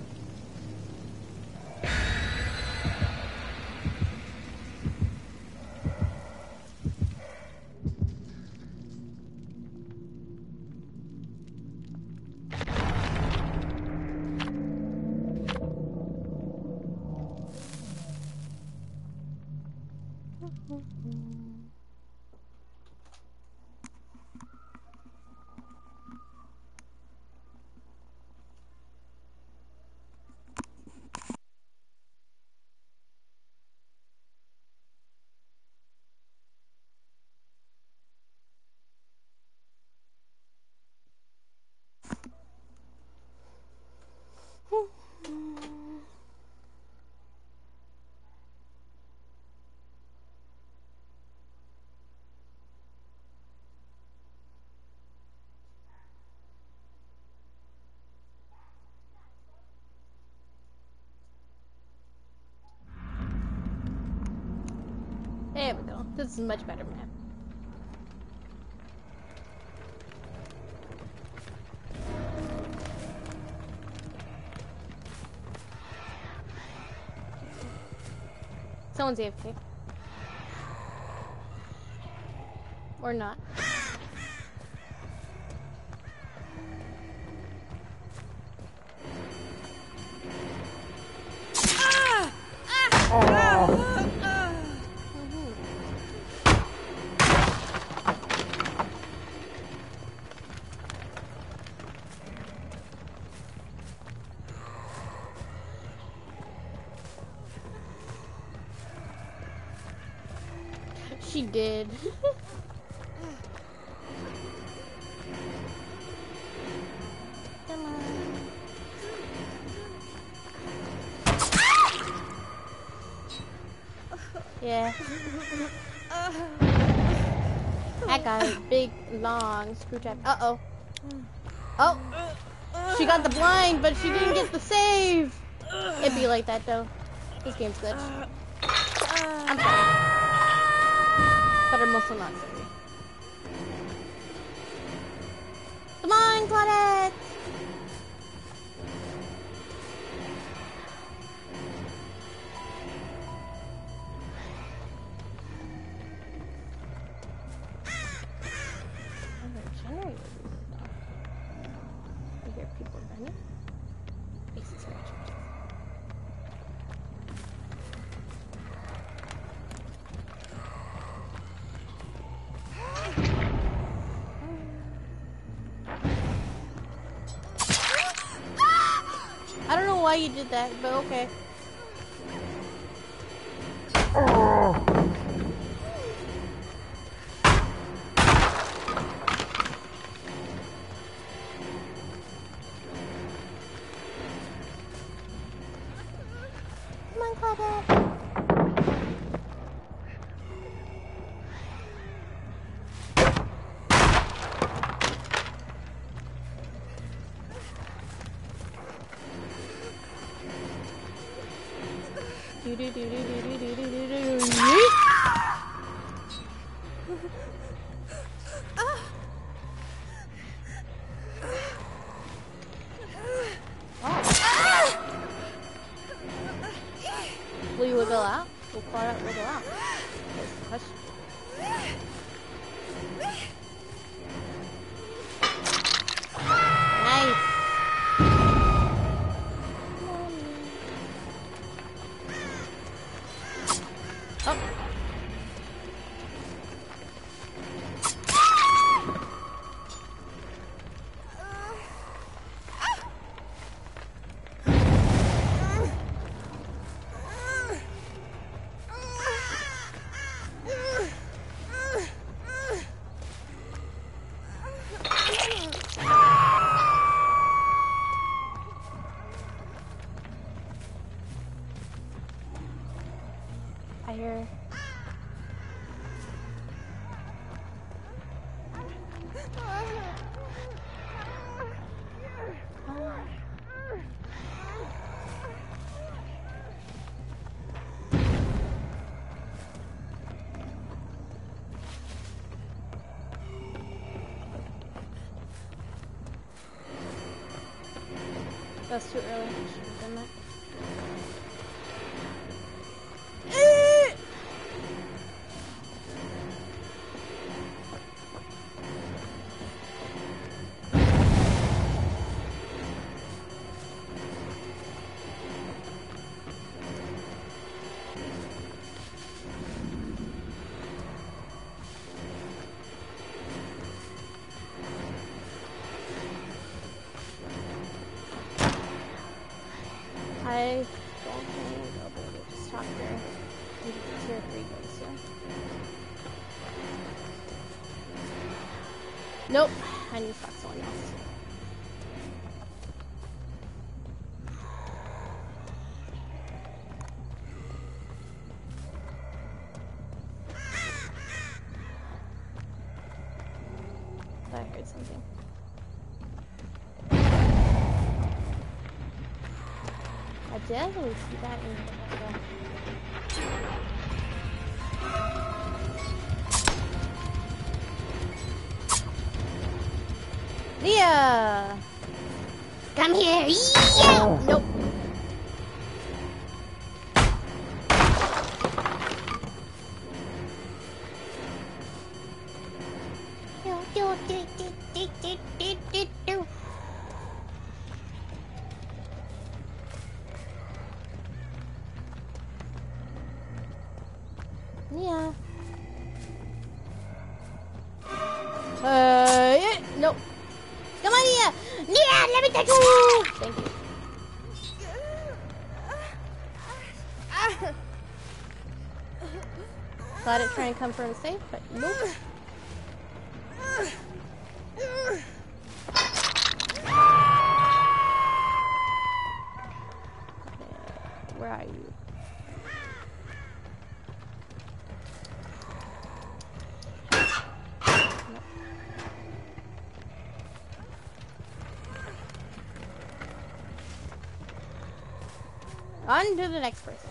There we go. This is a much better map. Someone's AFK. Or not. She did. Come on. Yeah. That got a big, long screwdriver. Uh-oh. Oh! She got the blind, but she didn't get the save! It'd be like that, though. This game's glitched. I'm sorry. But I'm also not sorry. Come on, Claudette! I hear people running. Faces are changing. I don't know why you did that, but okay. Come on, Claudette. Oh. We'll call out with a lot. That's the question. Nice. Oh. I hear. That's too early. I should have done that. I don't think I'll be able to just talk here. Maybe tier 3 goes here. Nope. I need to talk to someone else. I heard something. I definitely see that in the Leah! Come here! Yeah! Nope. Yeah. Yeah. Nope. Come on, Nia! Nia, let me touch you! Thank you. Thought it trying to come for him safe, but nope. Where are you? On to the next person.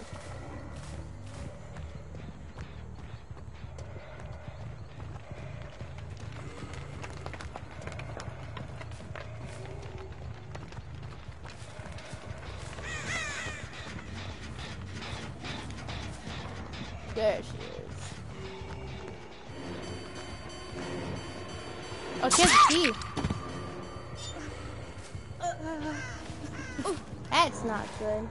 There she is. Oh, she has a key. That's not good.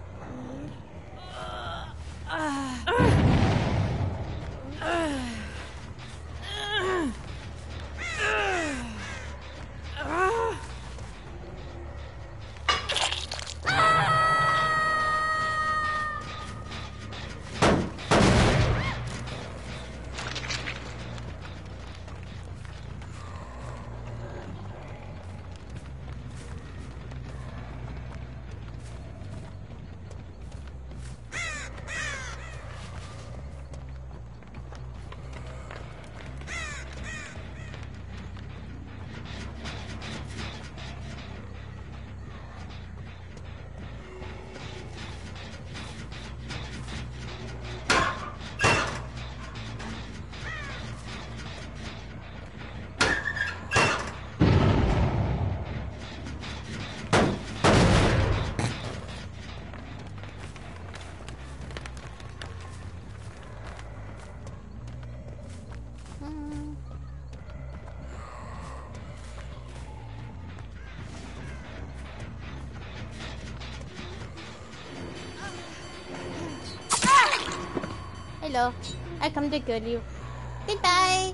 Hello. I come to kill you. Goodbye.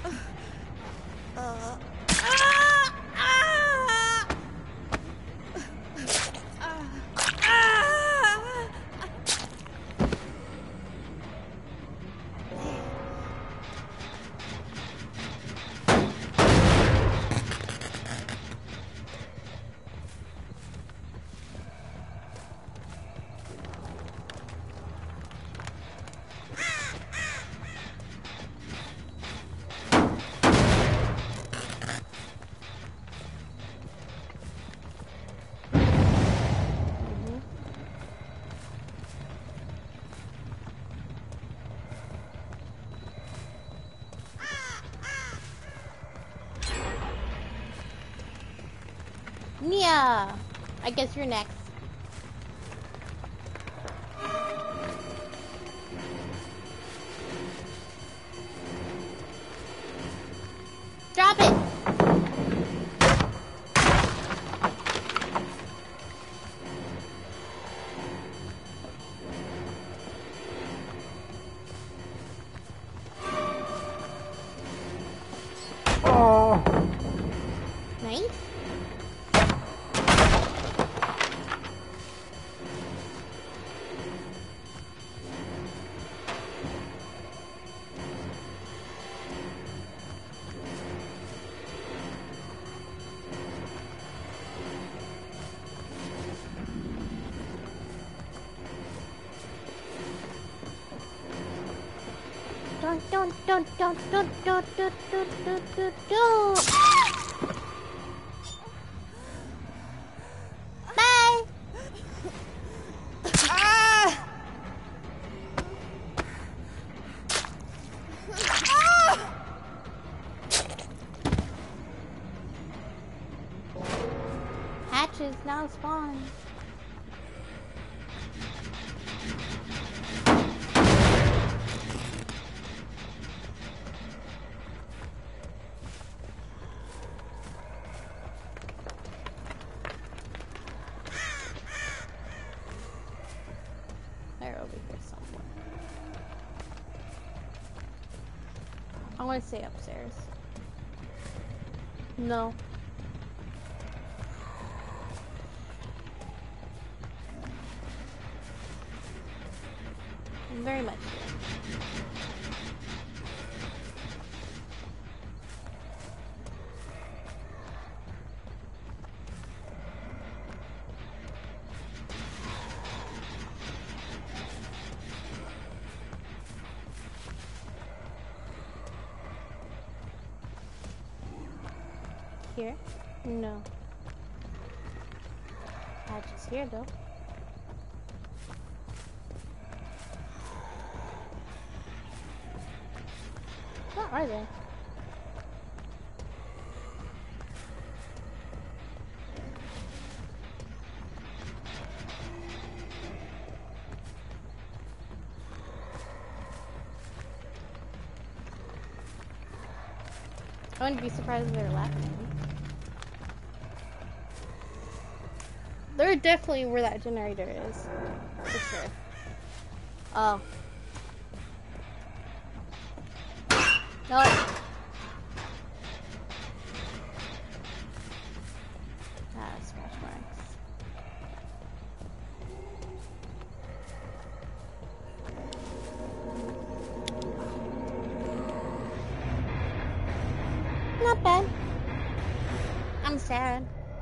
Nia! I guess you're next. Drop it! Oh. Nice. Don't. Bye. Hatches now spawn. They're over here somewhere. I want to stay upstairs. No. Very much so. Here? No. Hatches here though. What are they? I wouldn't be surprised if they're laughing. They're definitely where that generator is. For sure. Oh. No. Scratch marks. Not bad. I'm sad.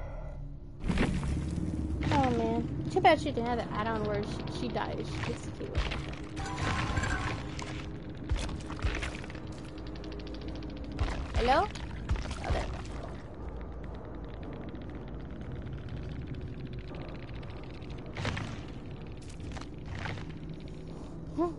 Oh man. Too bad she didn't have the add-on where she dies. She gets the keyword. Hello? Oh, there we go.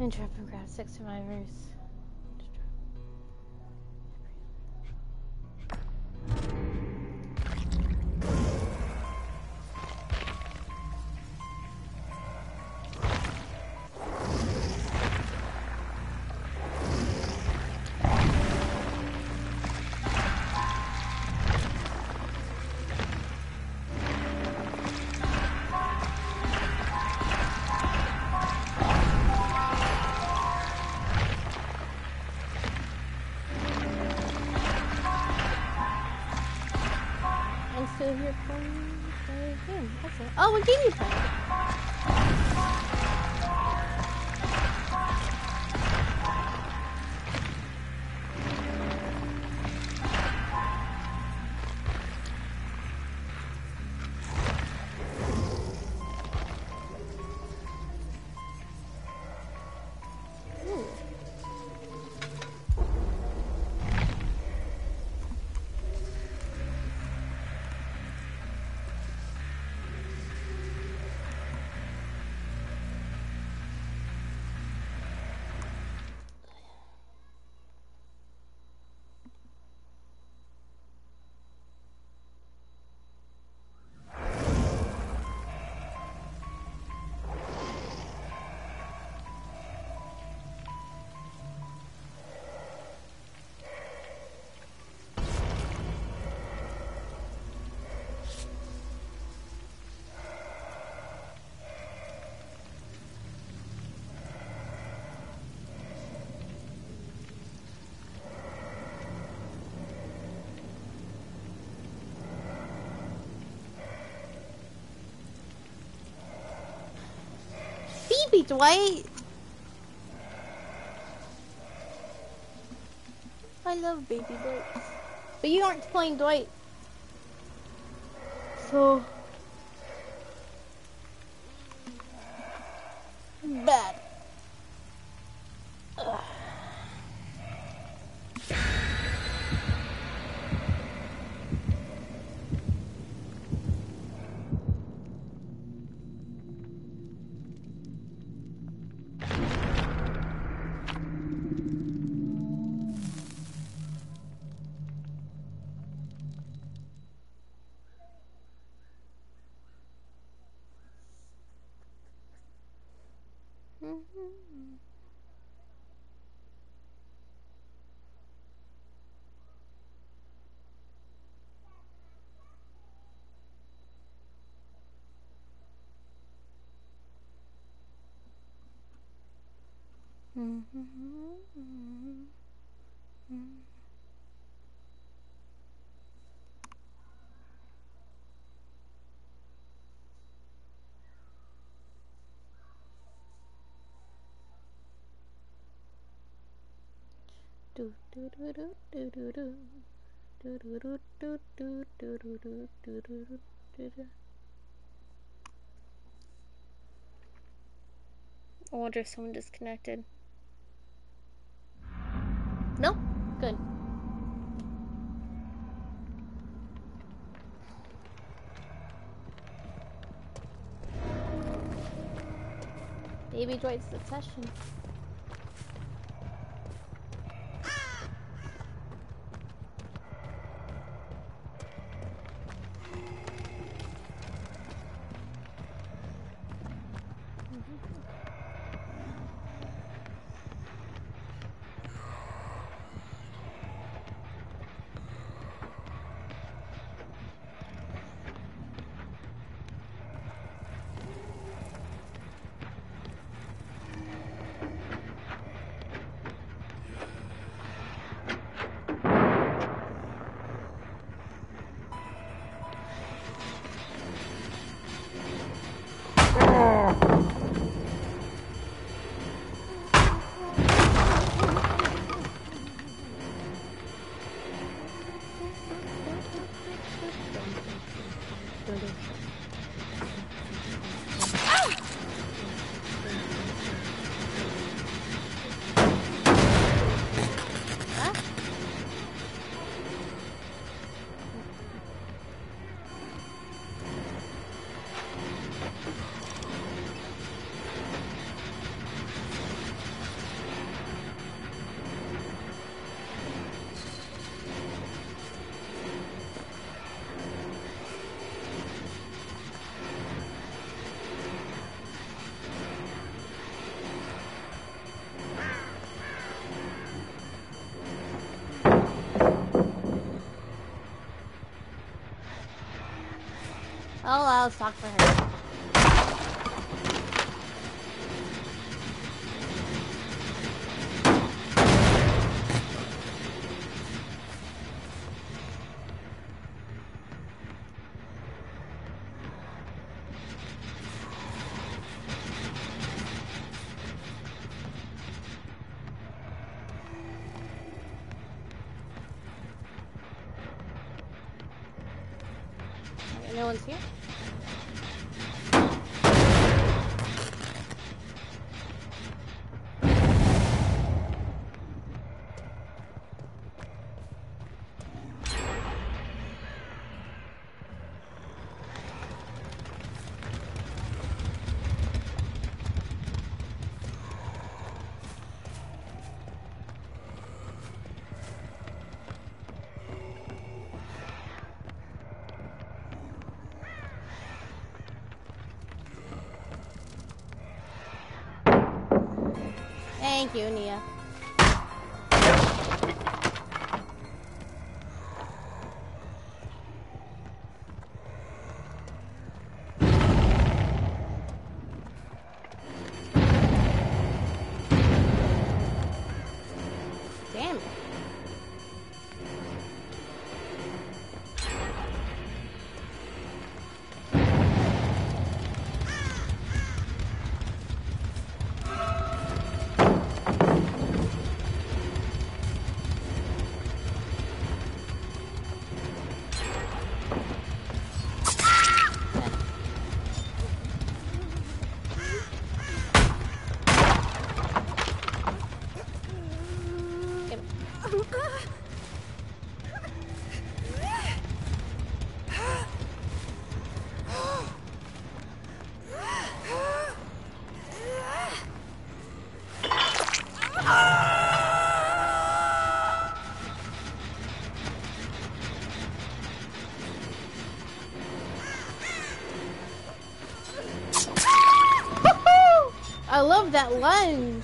And trap and grab 6 survivors. So you're playing the game. That's it. Oh, what game you playing? Baby Dwight! I love baby Dwight. But you aren't playing Dwight. So... bad. Ugh. I wonder if someone disconnected. No? Good. Baby Dwight's the session. I'll talk for her. No one's here? Thank you, Nia. Damn it. I love that lunge.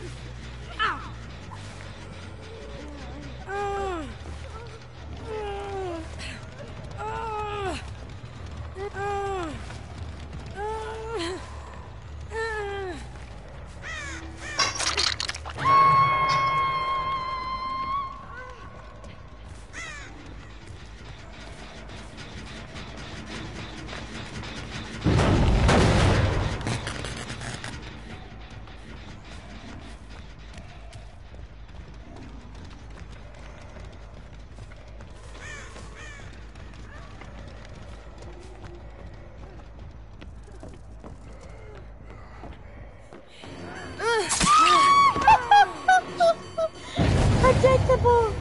Predictable.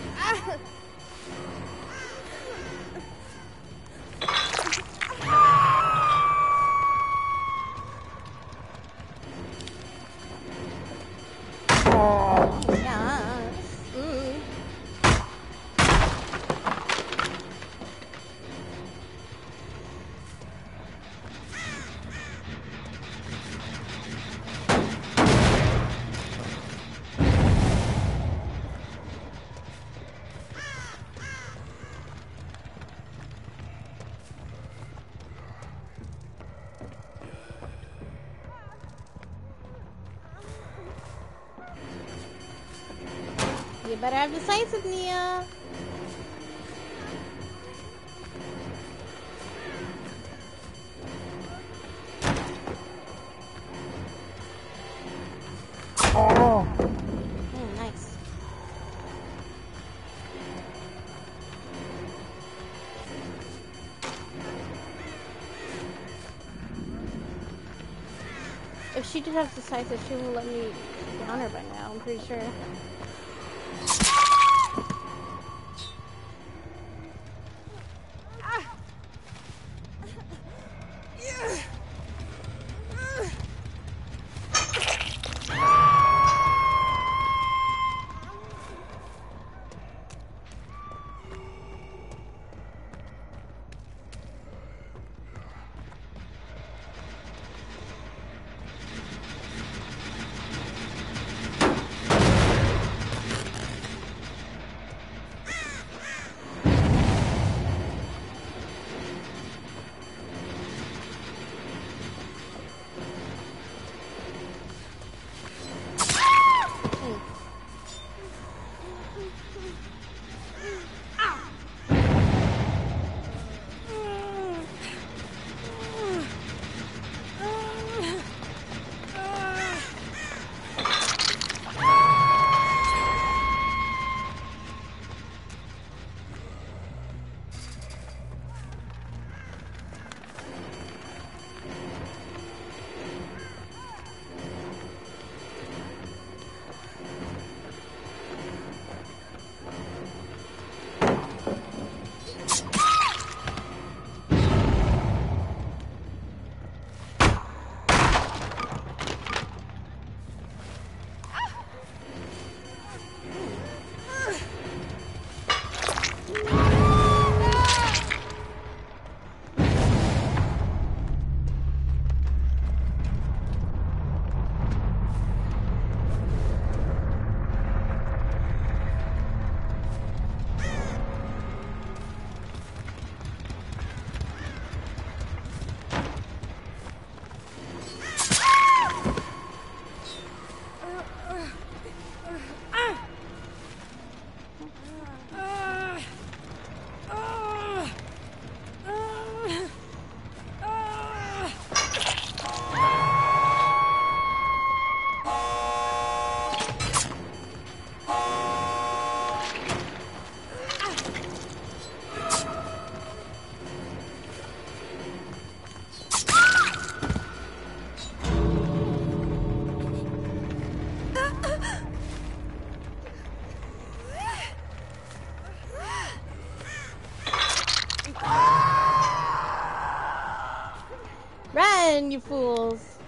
You better have decisive, Nia. Oh. Nice. If she did have decisive, she would let me down her by now, I'm pretty sure. Run, you fools!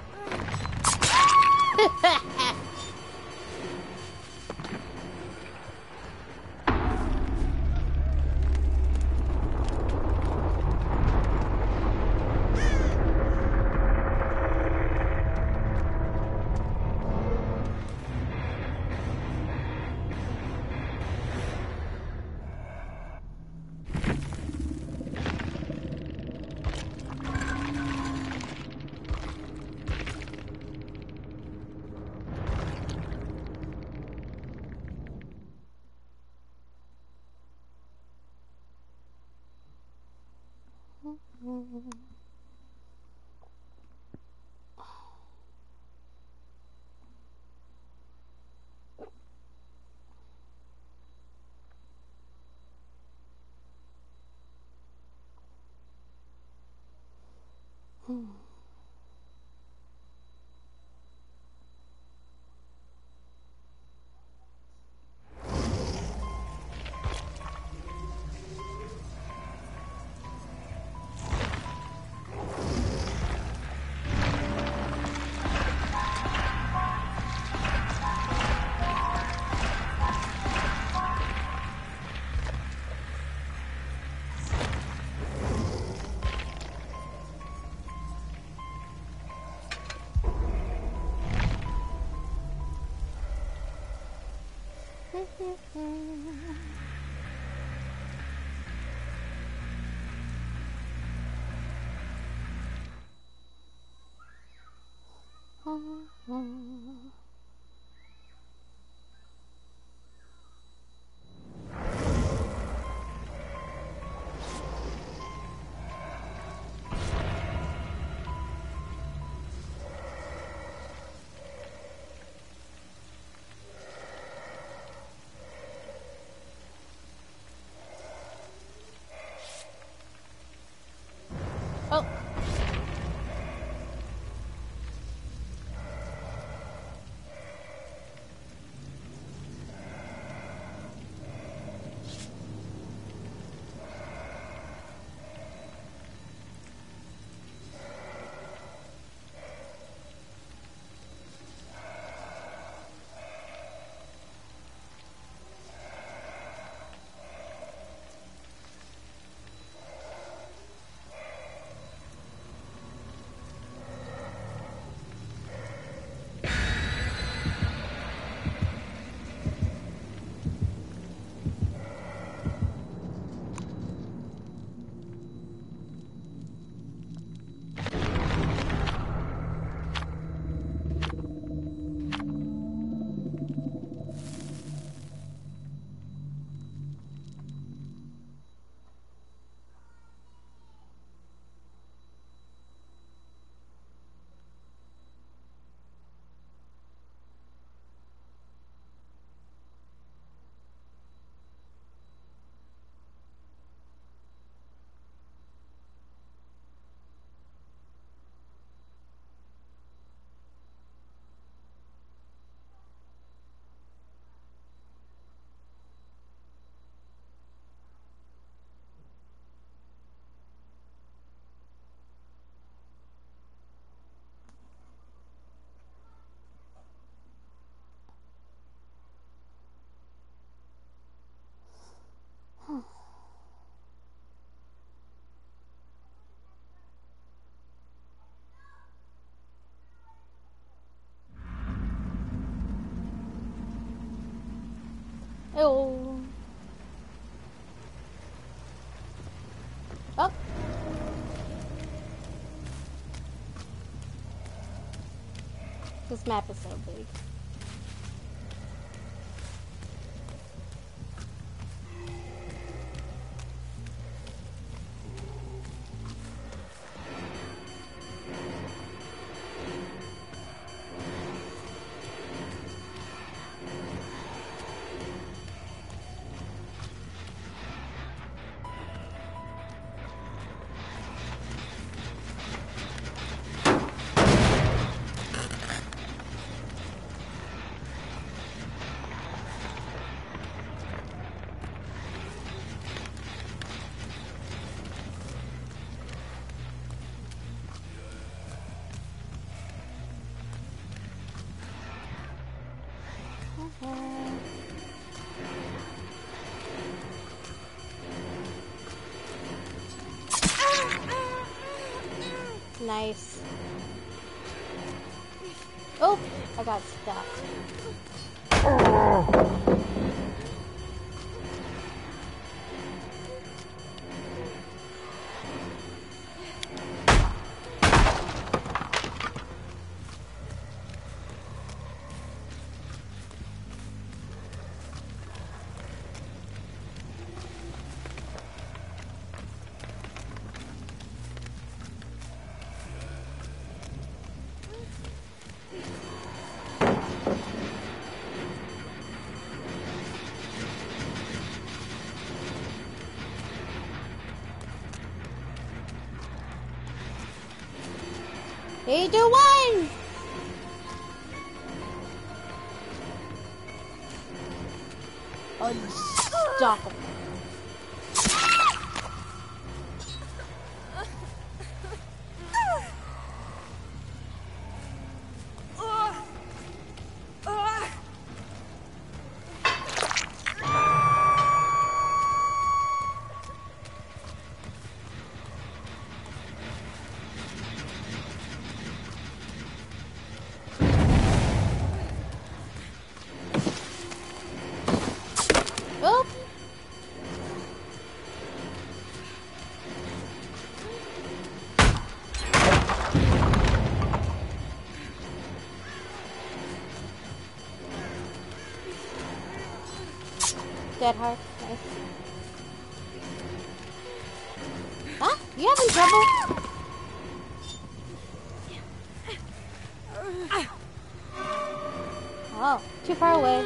Oh. Oh. Oh. This map is so big. Nice. Oh, I got stuck. Three, two, one! Unstoppable. Oh! Dead heart. Nice. Huh? You having trouble? Oh, too far away.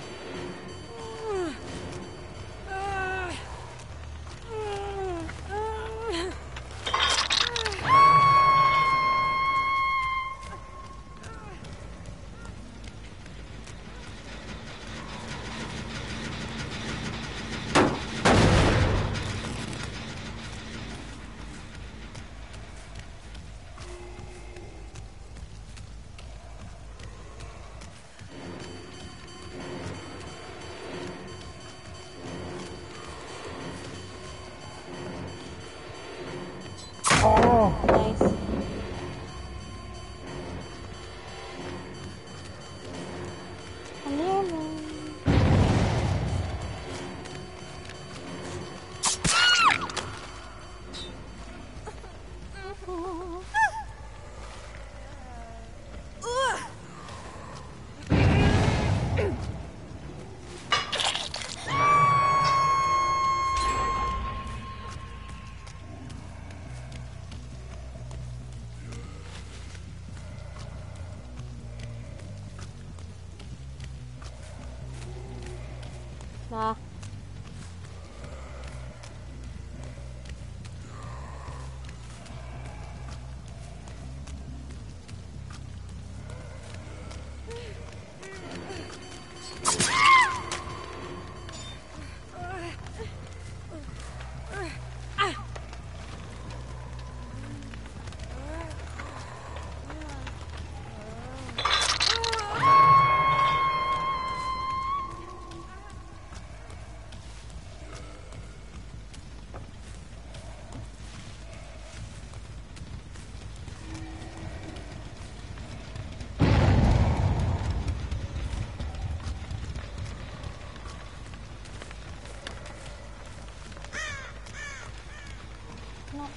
Nice. Nah. No.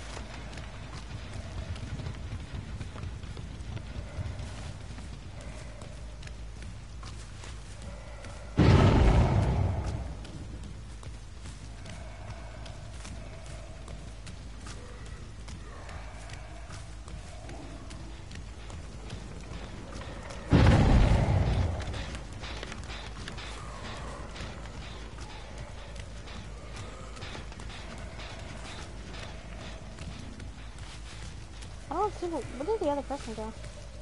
I don't see what did the other person do?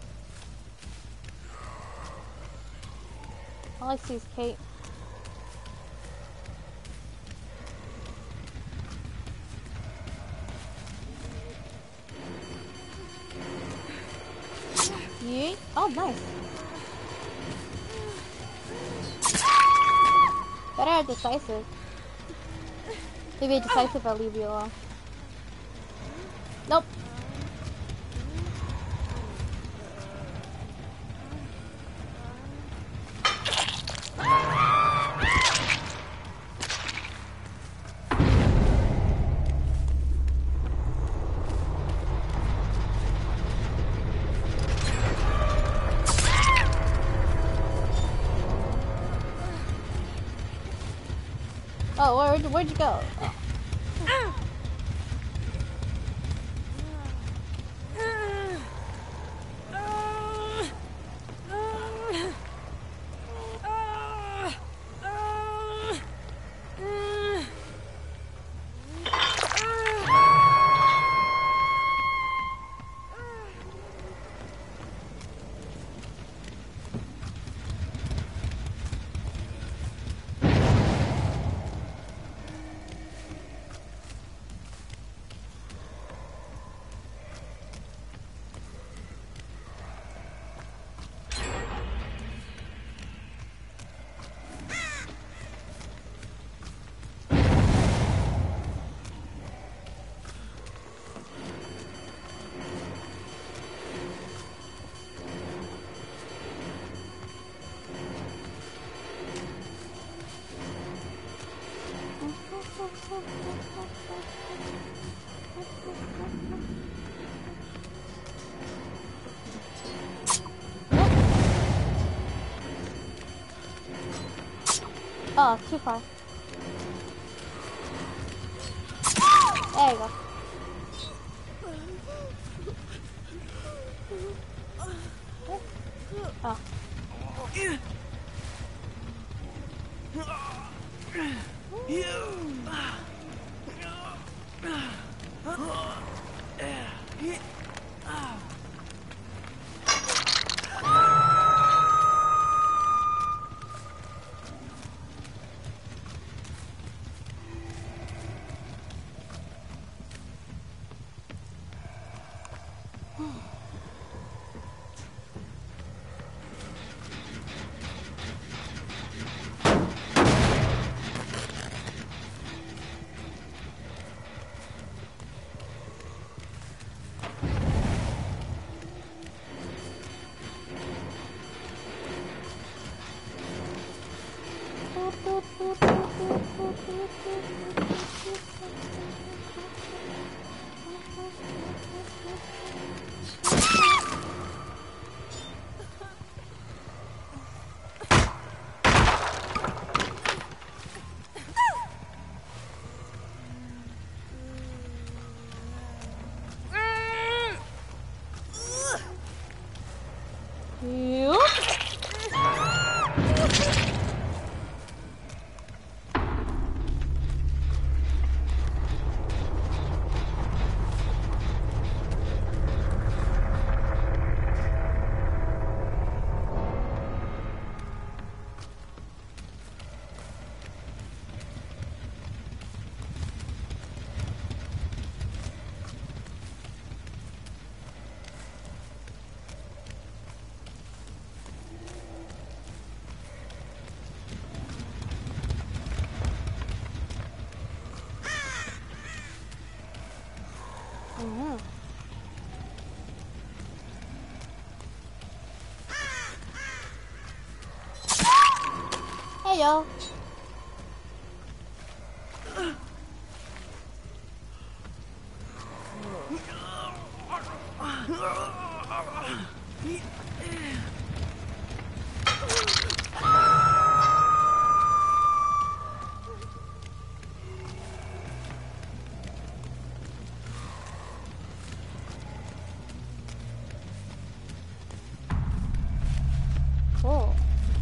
All I see is Kate. Yeet. Oh, nice. Better at decisive. Maybe at decisive I'll leave you alone. Nope. Oh, where'd you go? Oh. Oh, too far. There you go. Oh. Hey, yo. Cool.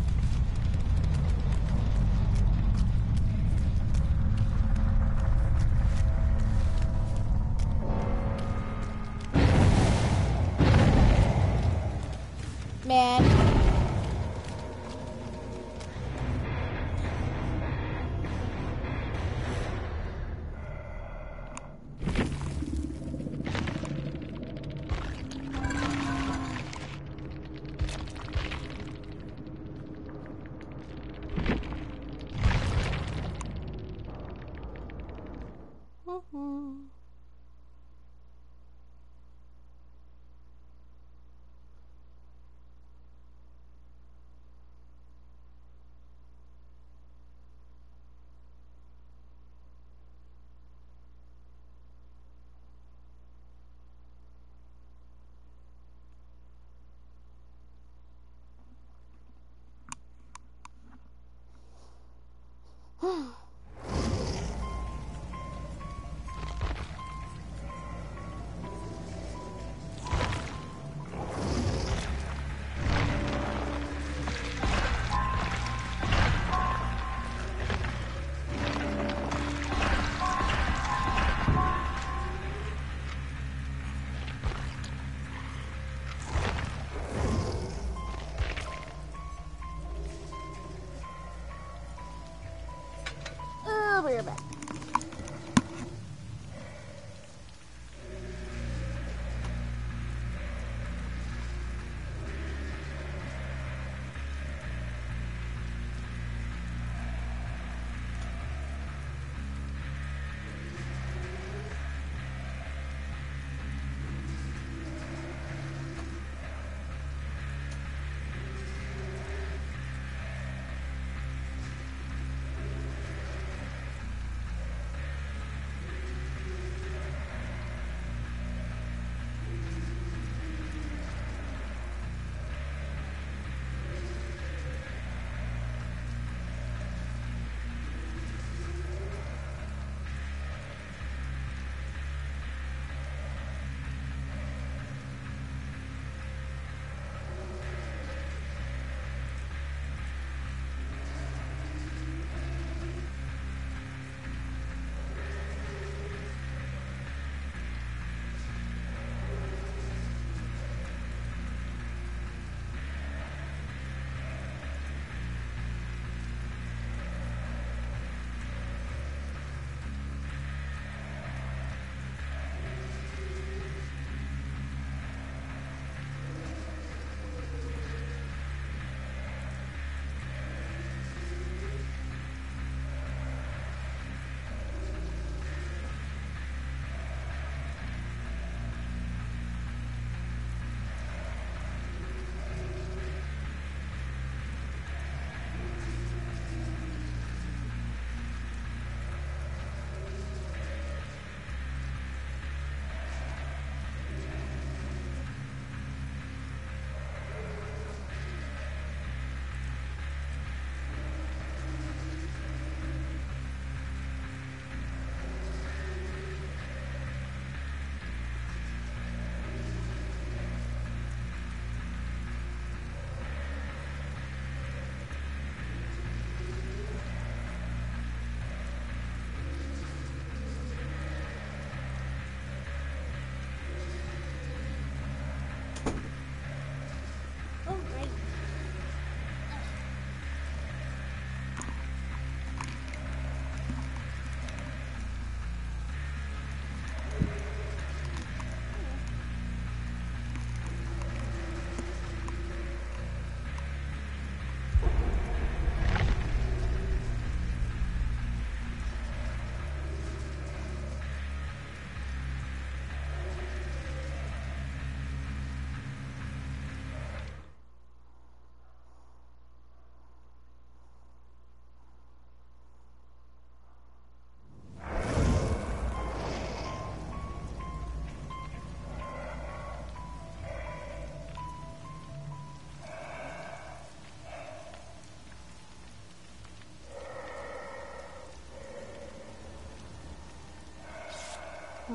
Man.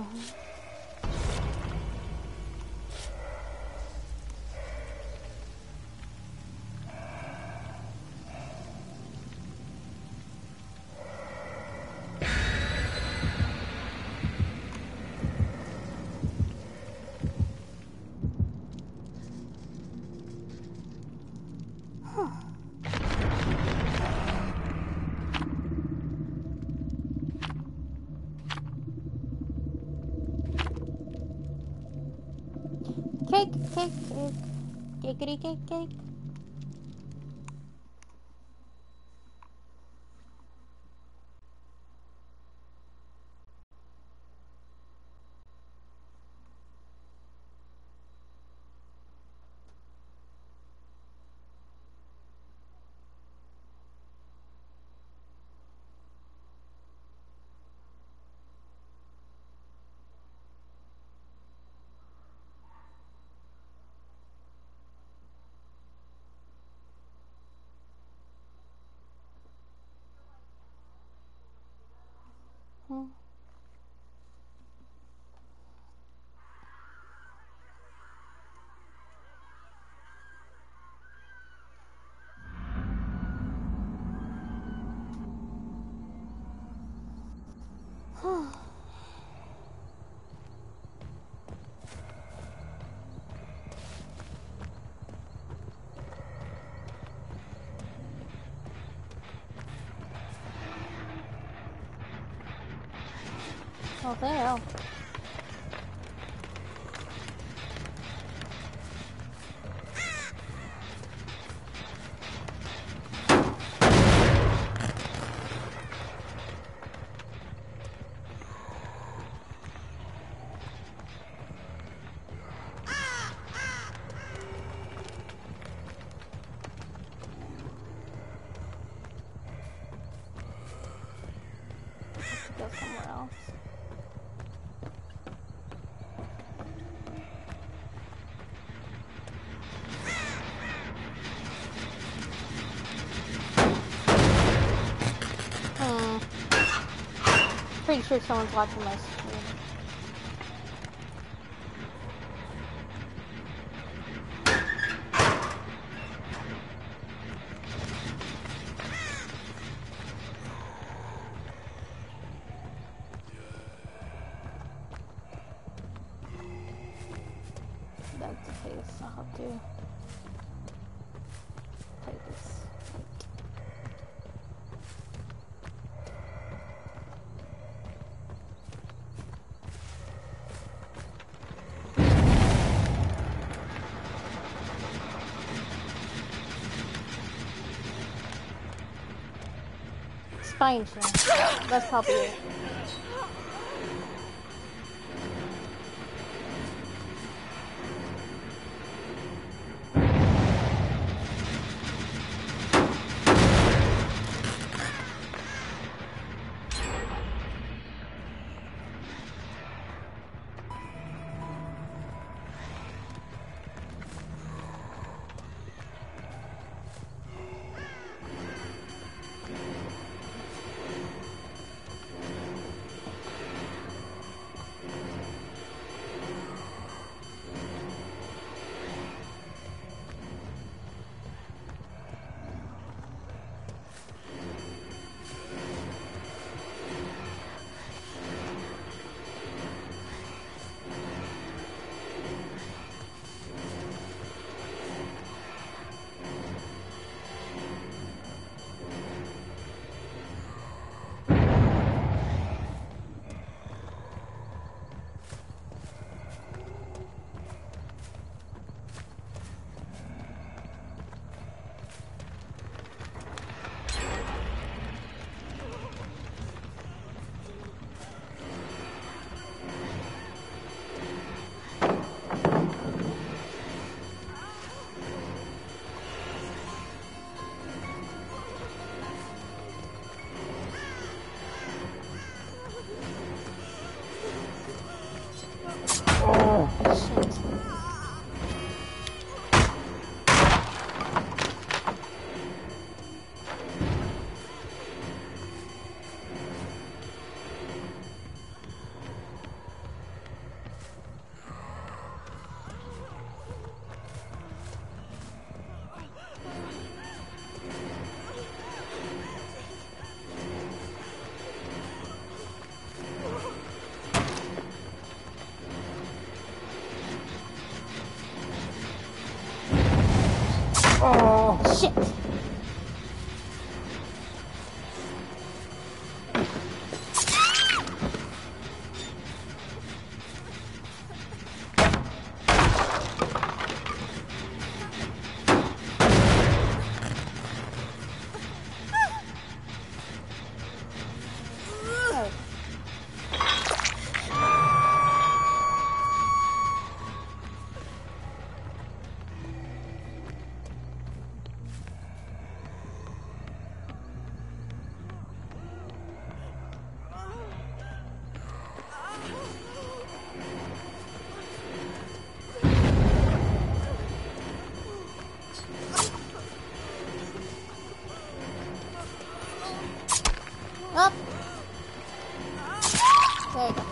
Cake, cake, cake. Giggity cake, cake. Oh, there. Go somewhere else. Pretty sure someone's watching my stream. That's the case. I'll have to take this. Spine share. That's probably it. Shit. Up. There you go.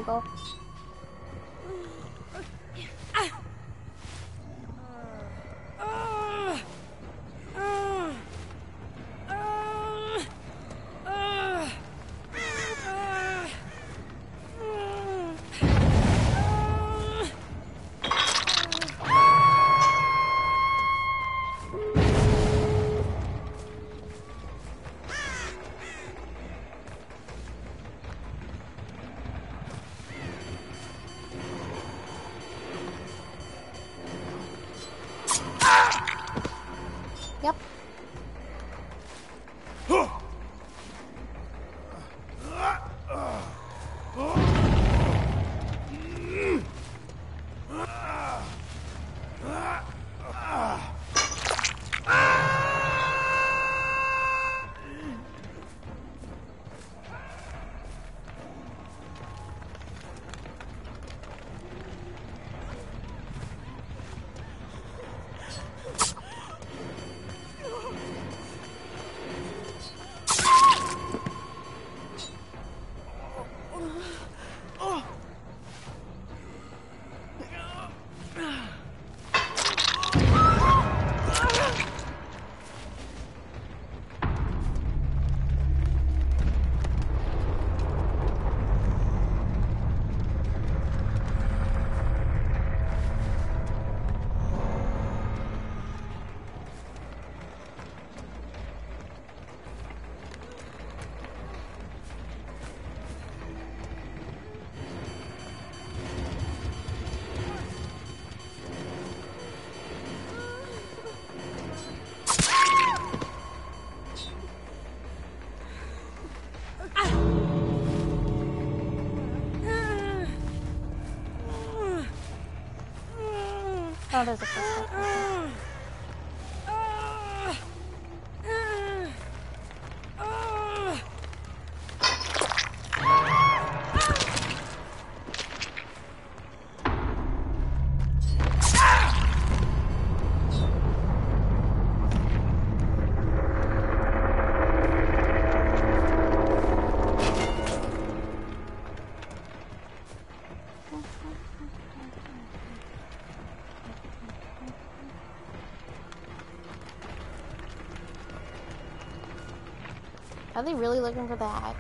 go. Yep. Oh, there's a footstep. Are they really looking for the hatch?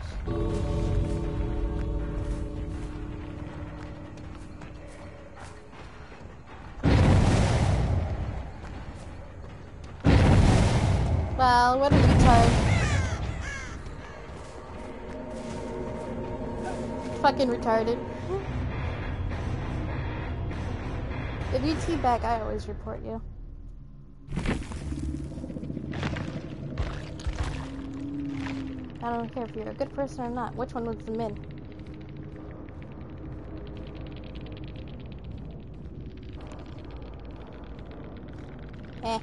Well, what a retard. Fucking retarded. If you teabag, I always report you. I don't care if you're a good person or not. Which one was the min? Eh.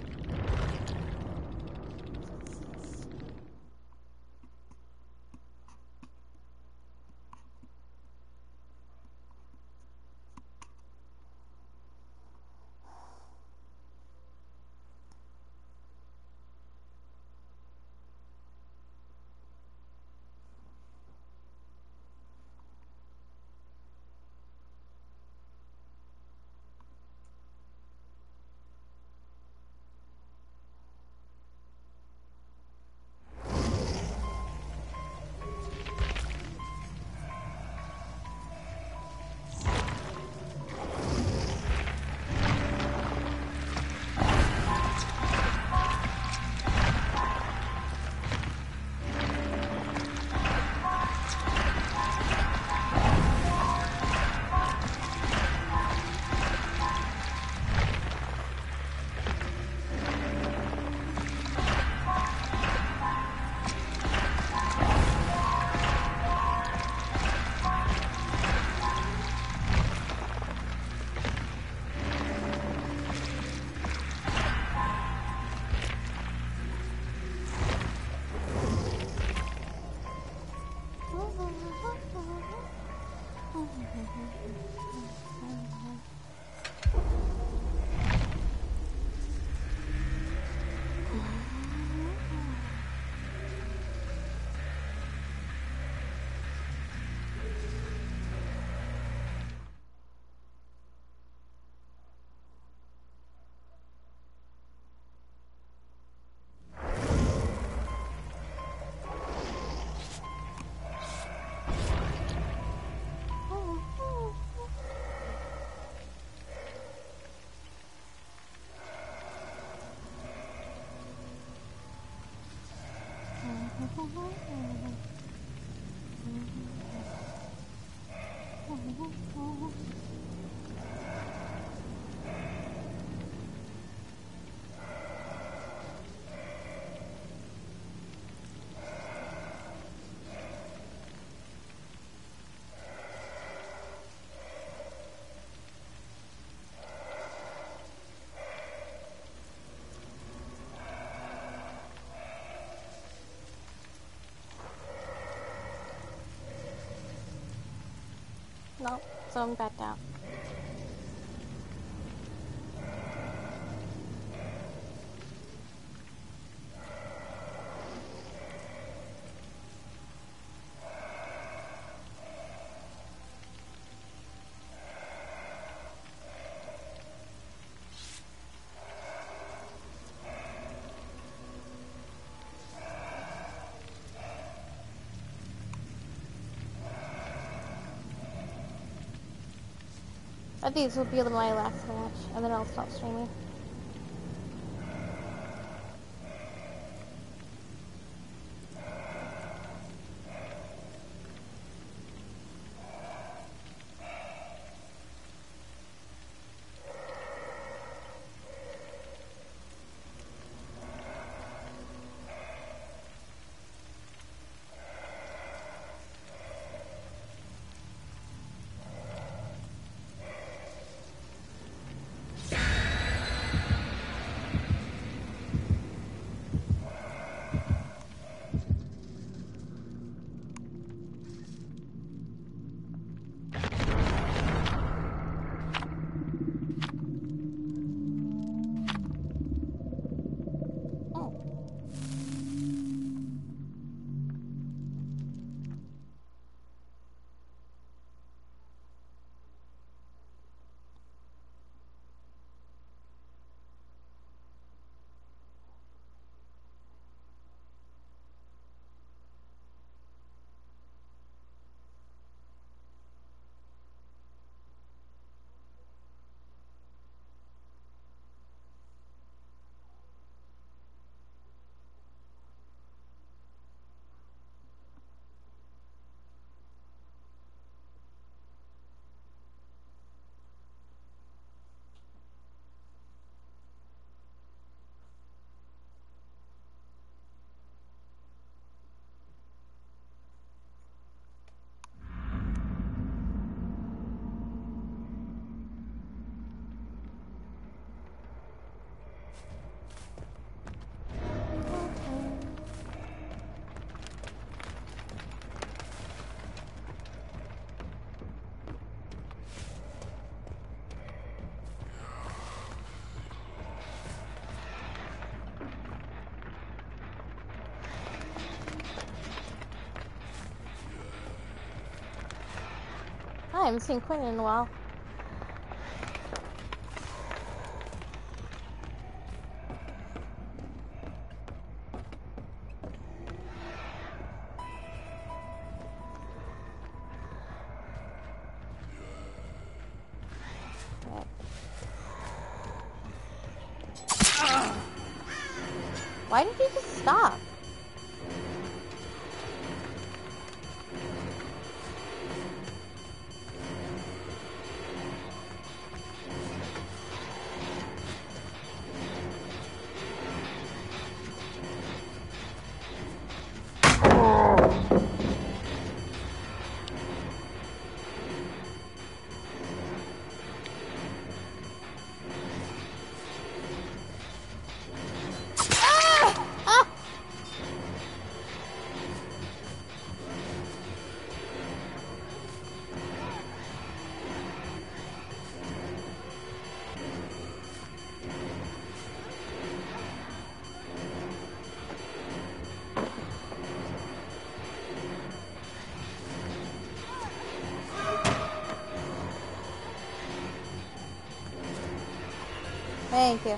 No, so I'm back out. I think this will be my last match, and then I'll stop streaming. I haven't seen Quinn in a while. Why did he just stop? Thank you.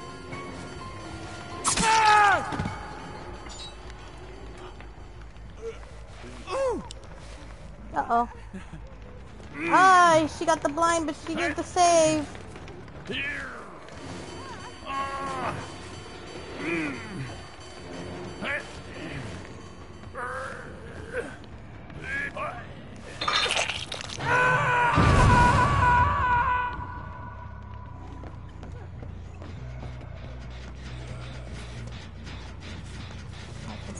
Uh-oh. Ah, she got the blind, but she did the save.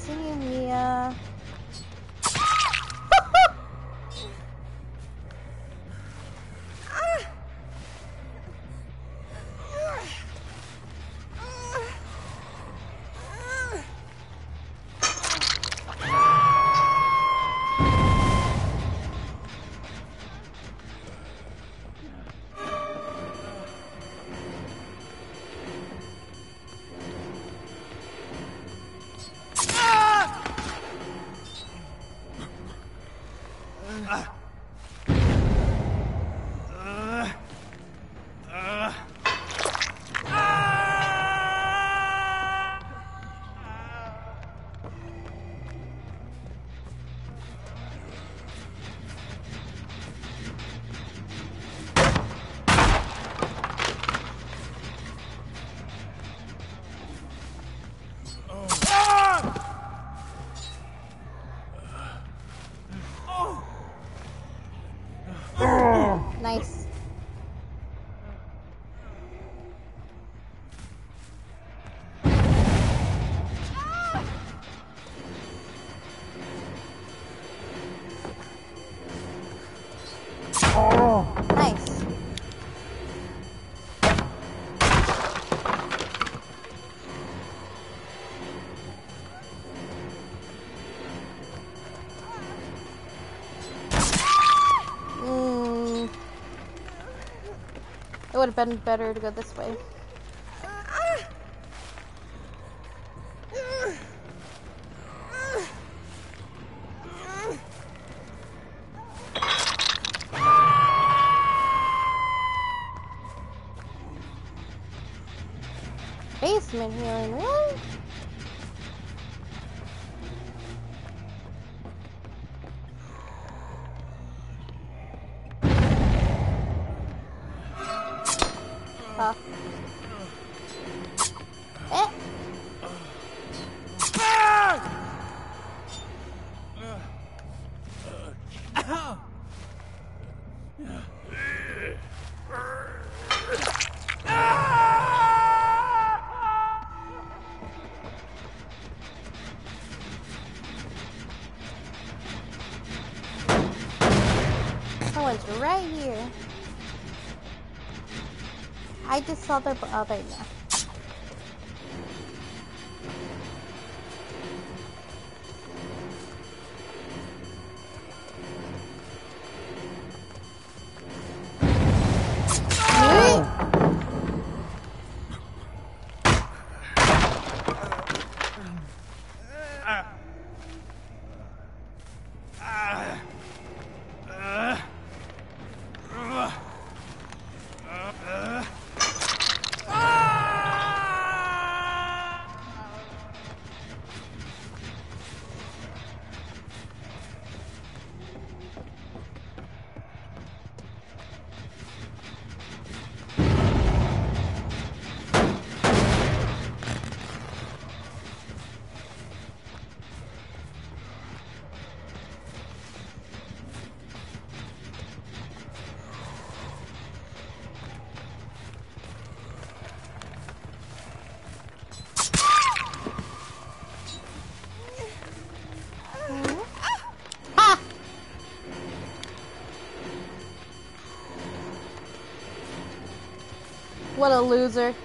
see you, Mia. Nice. Nice. It would have been better to go this way. Basement healing, really? Huh. Eh. Someone's right here. I just saw their... Oh, there you go. What a loser.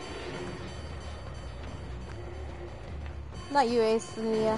Not you, Ace, Nia.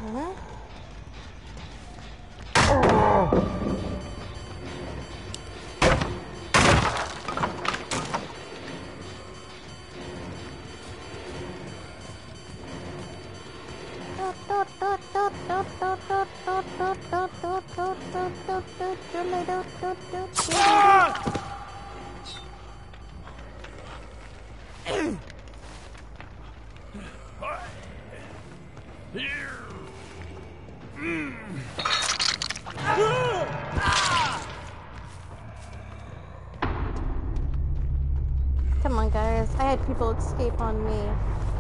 Come on, guys. I had people escape on me.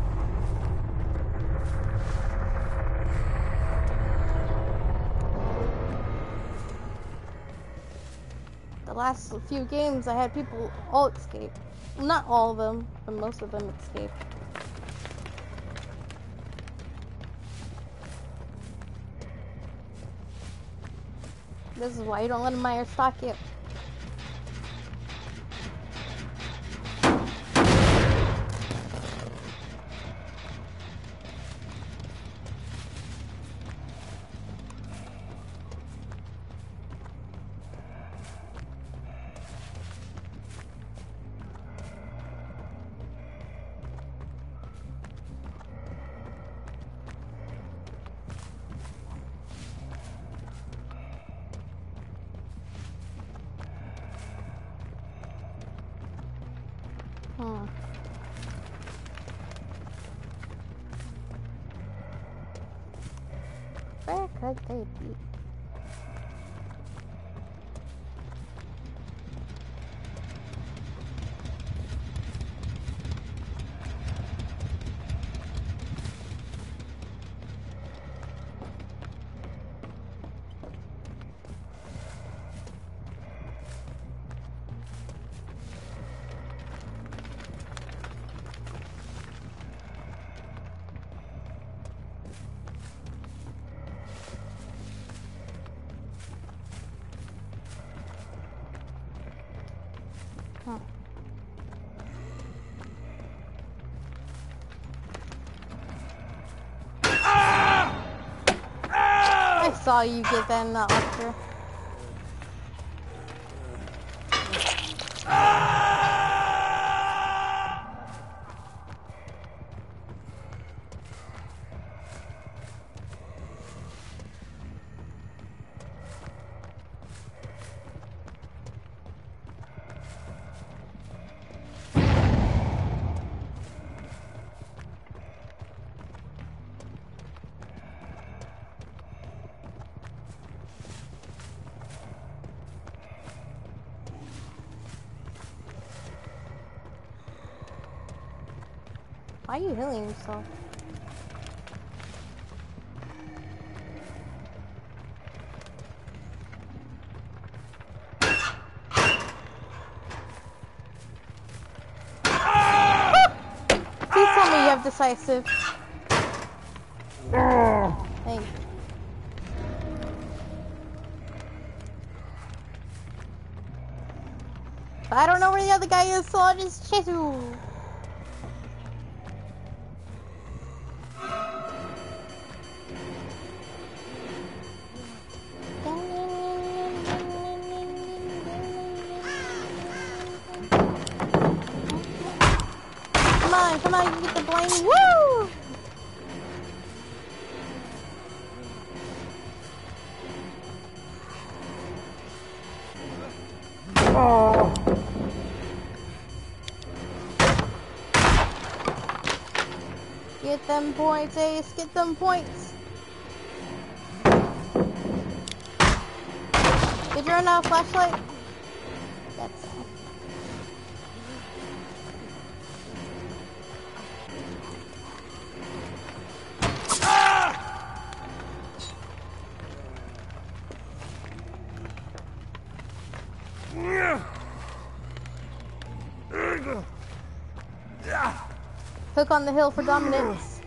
The last few games, I had people all escape. Not all of them, but most of them escape. This is why you don't let a Meyer stalk you. Where could they be? I saw you get that in that lecture. Why are you healing yourself? Please tell me you have decisive. Thank you. But I don't know where the other guy is, so I'll just chase you. Come on, you can get the blame. Woo! Oh. Get them points, Ace. Get them points. Did you run out of flashlight? That's it. Hook on the hill for dominance.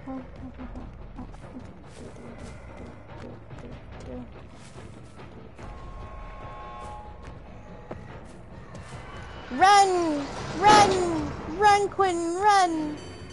Run! Run! Run, Quentin, run!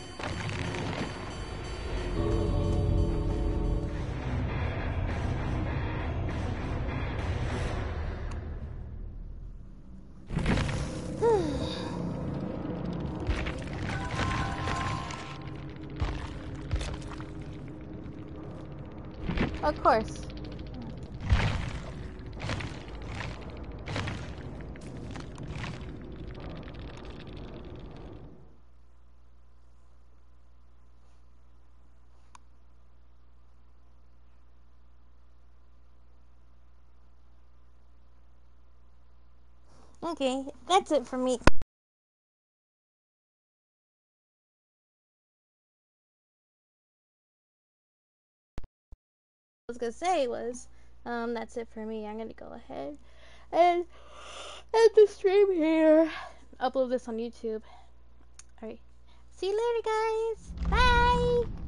Of course. Okay, that's it for me. I was gonna say was, that's it for me. I'm gonna go ahead and end the stream here. Upload this on YouTube. Alright. See you later, guys. Bye!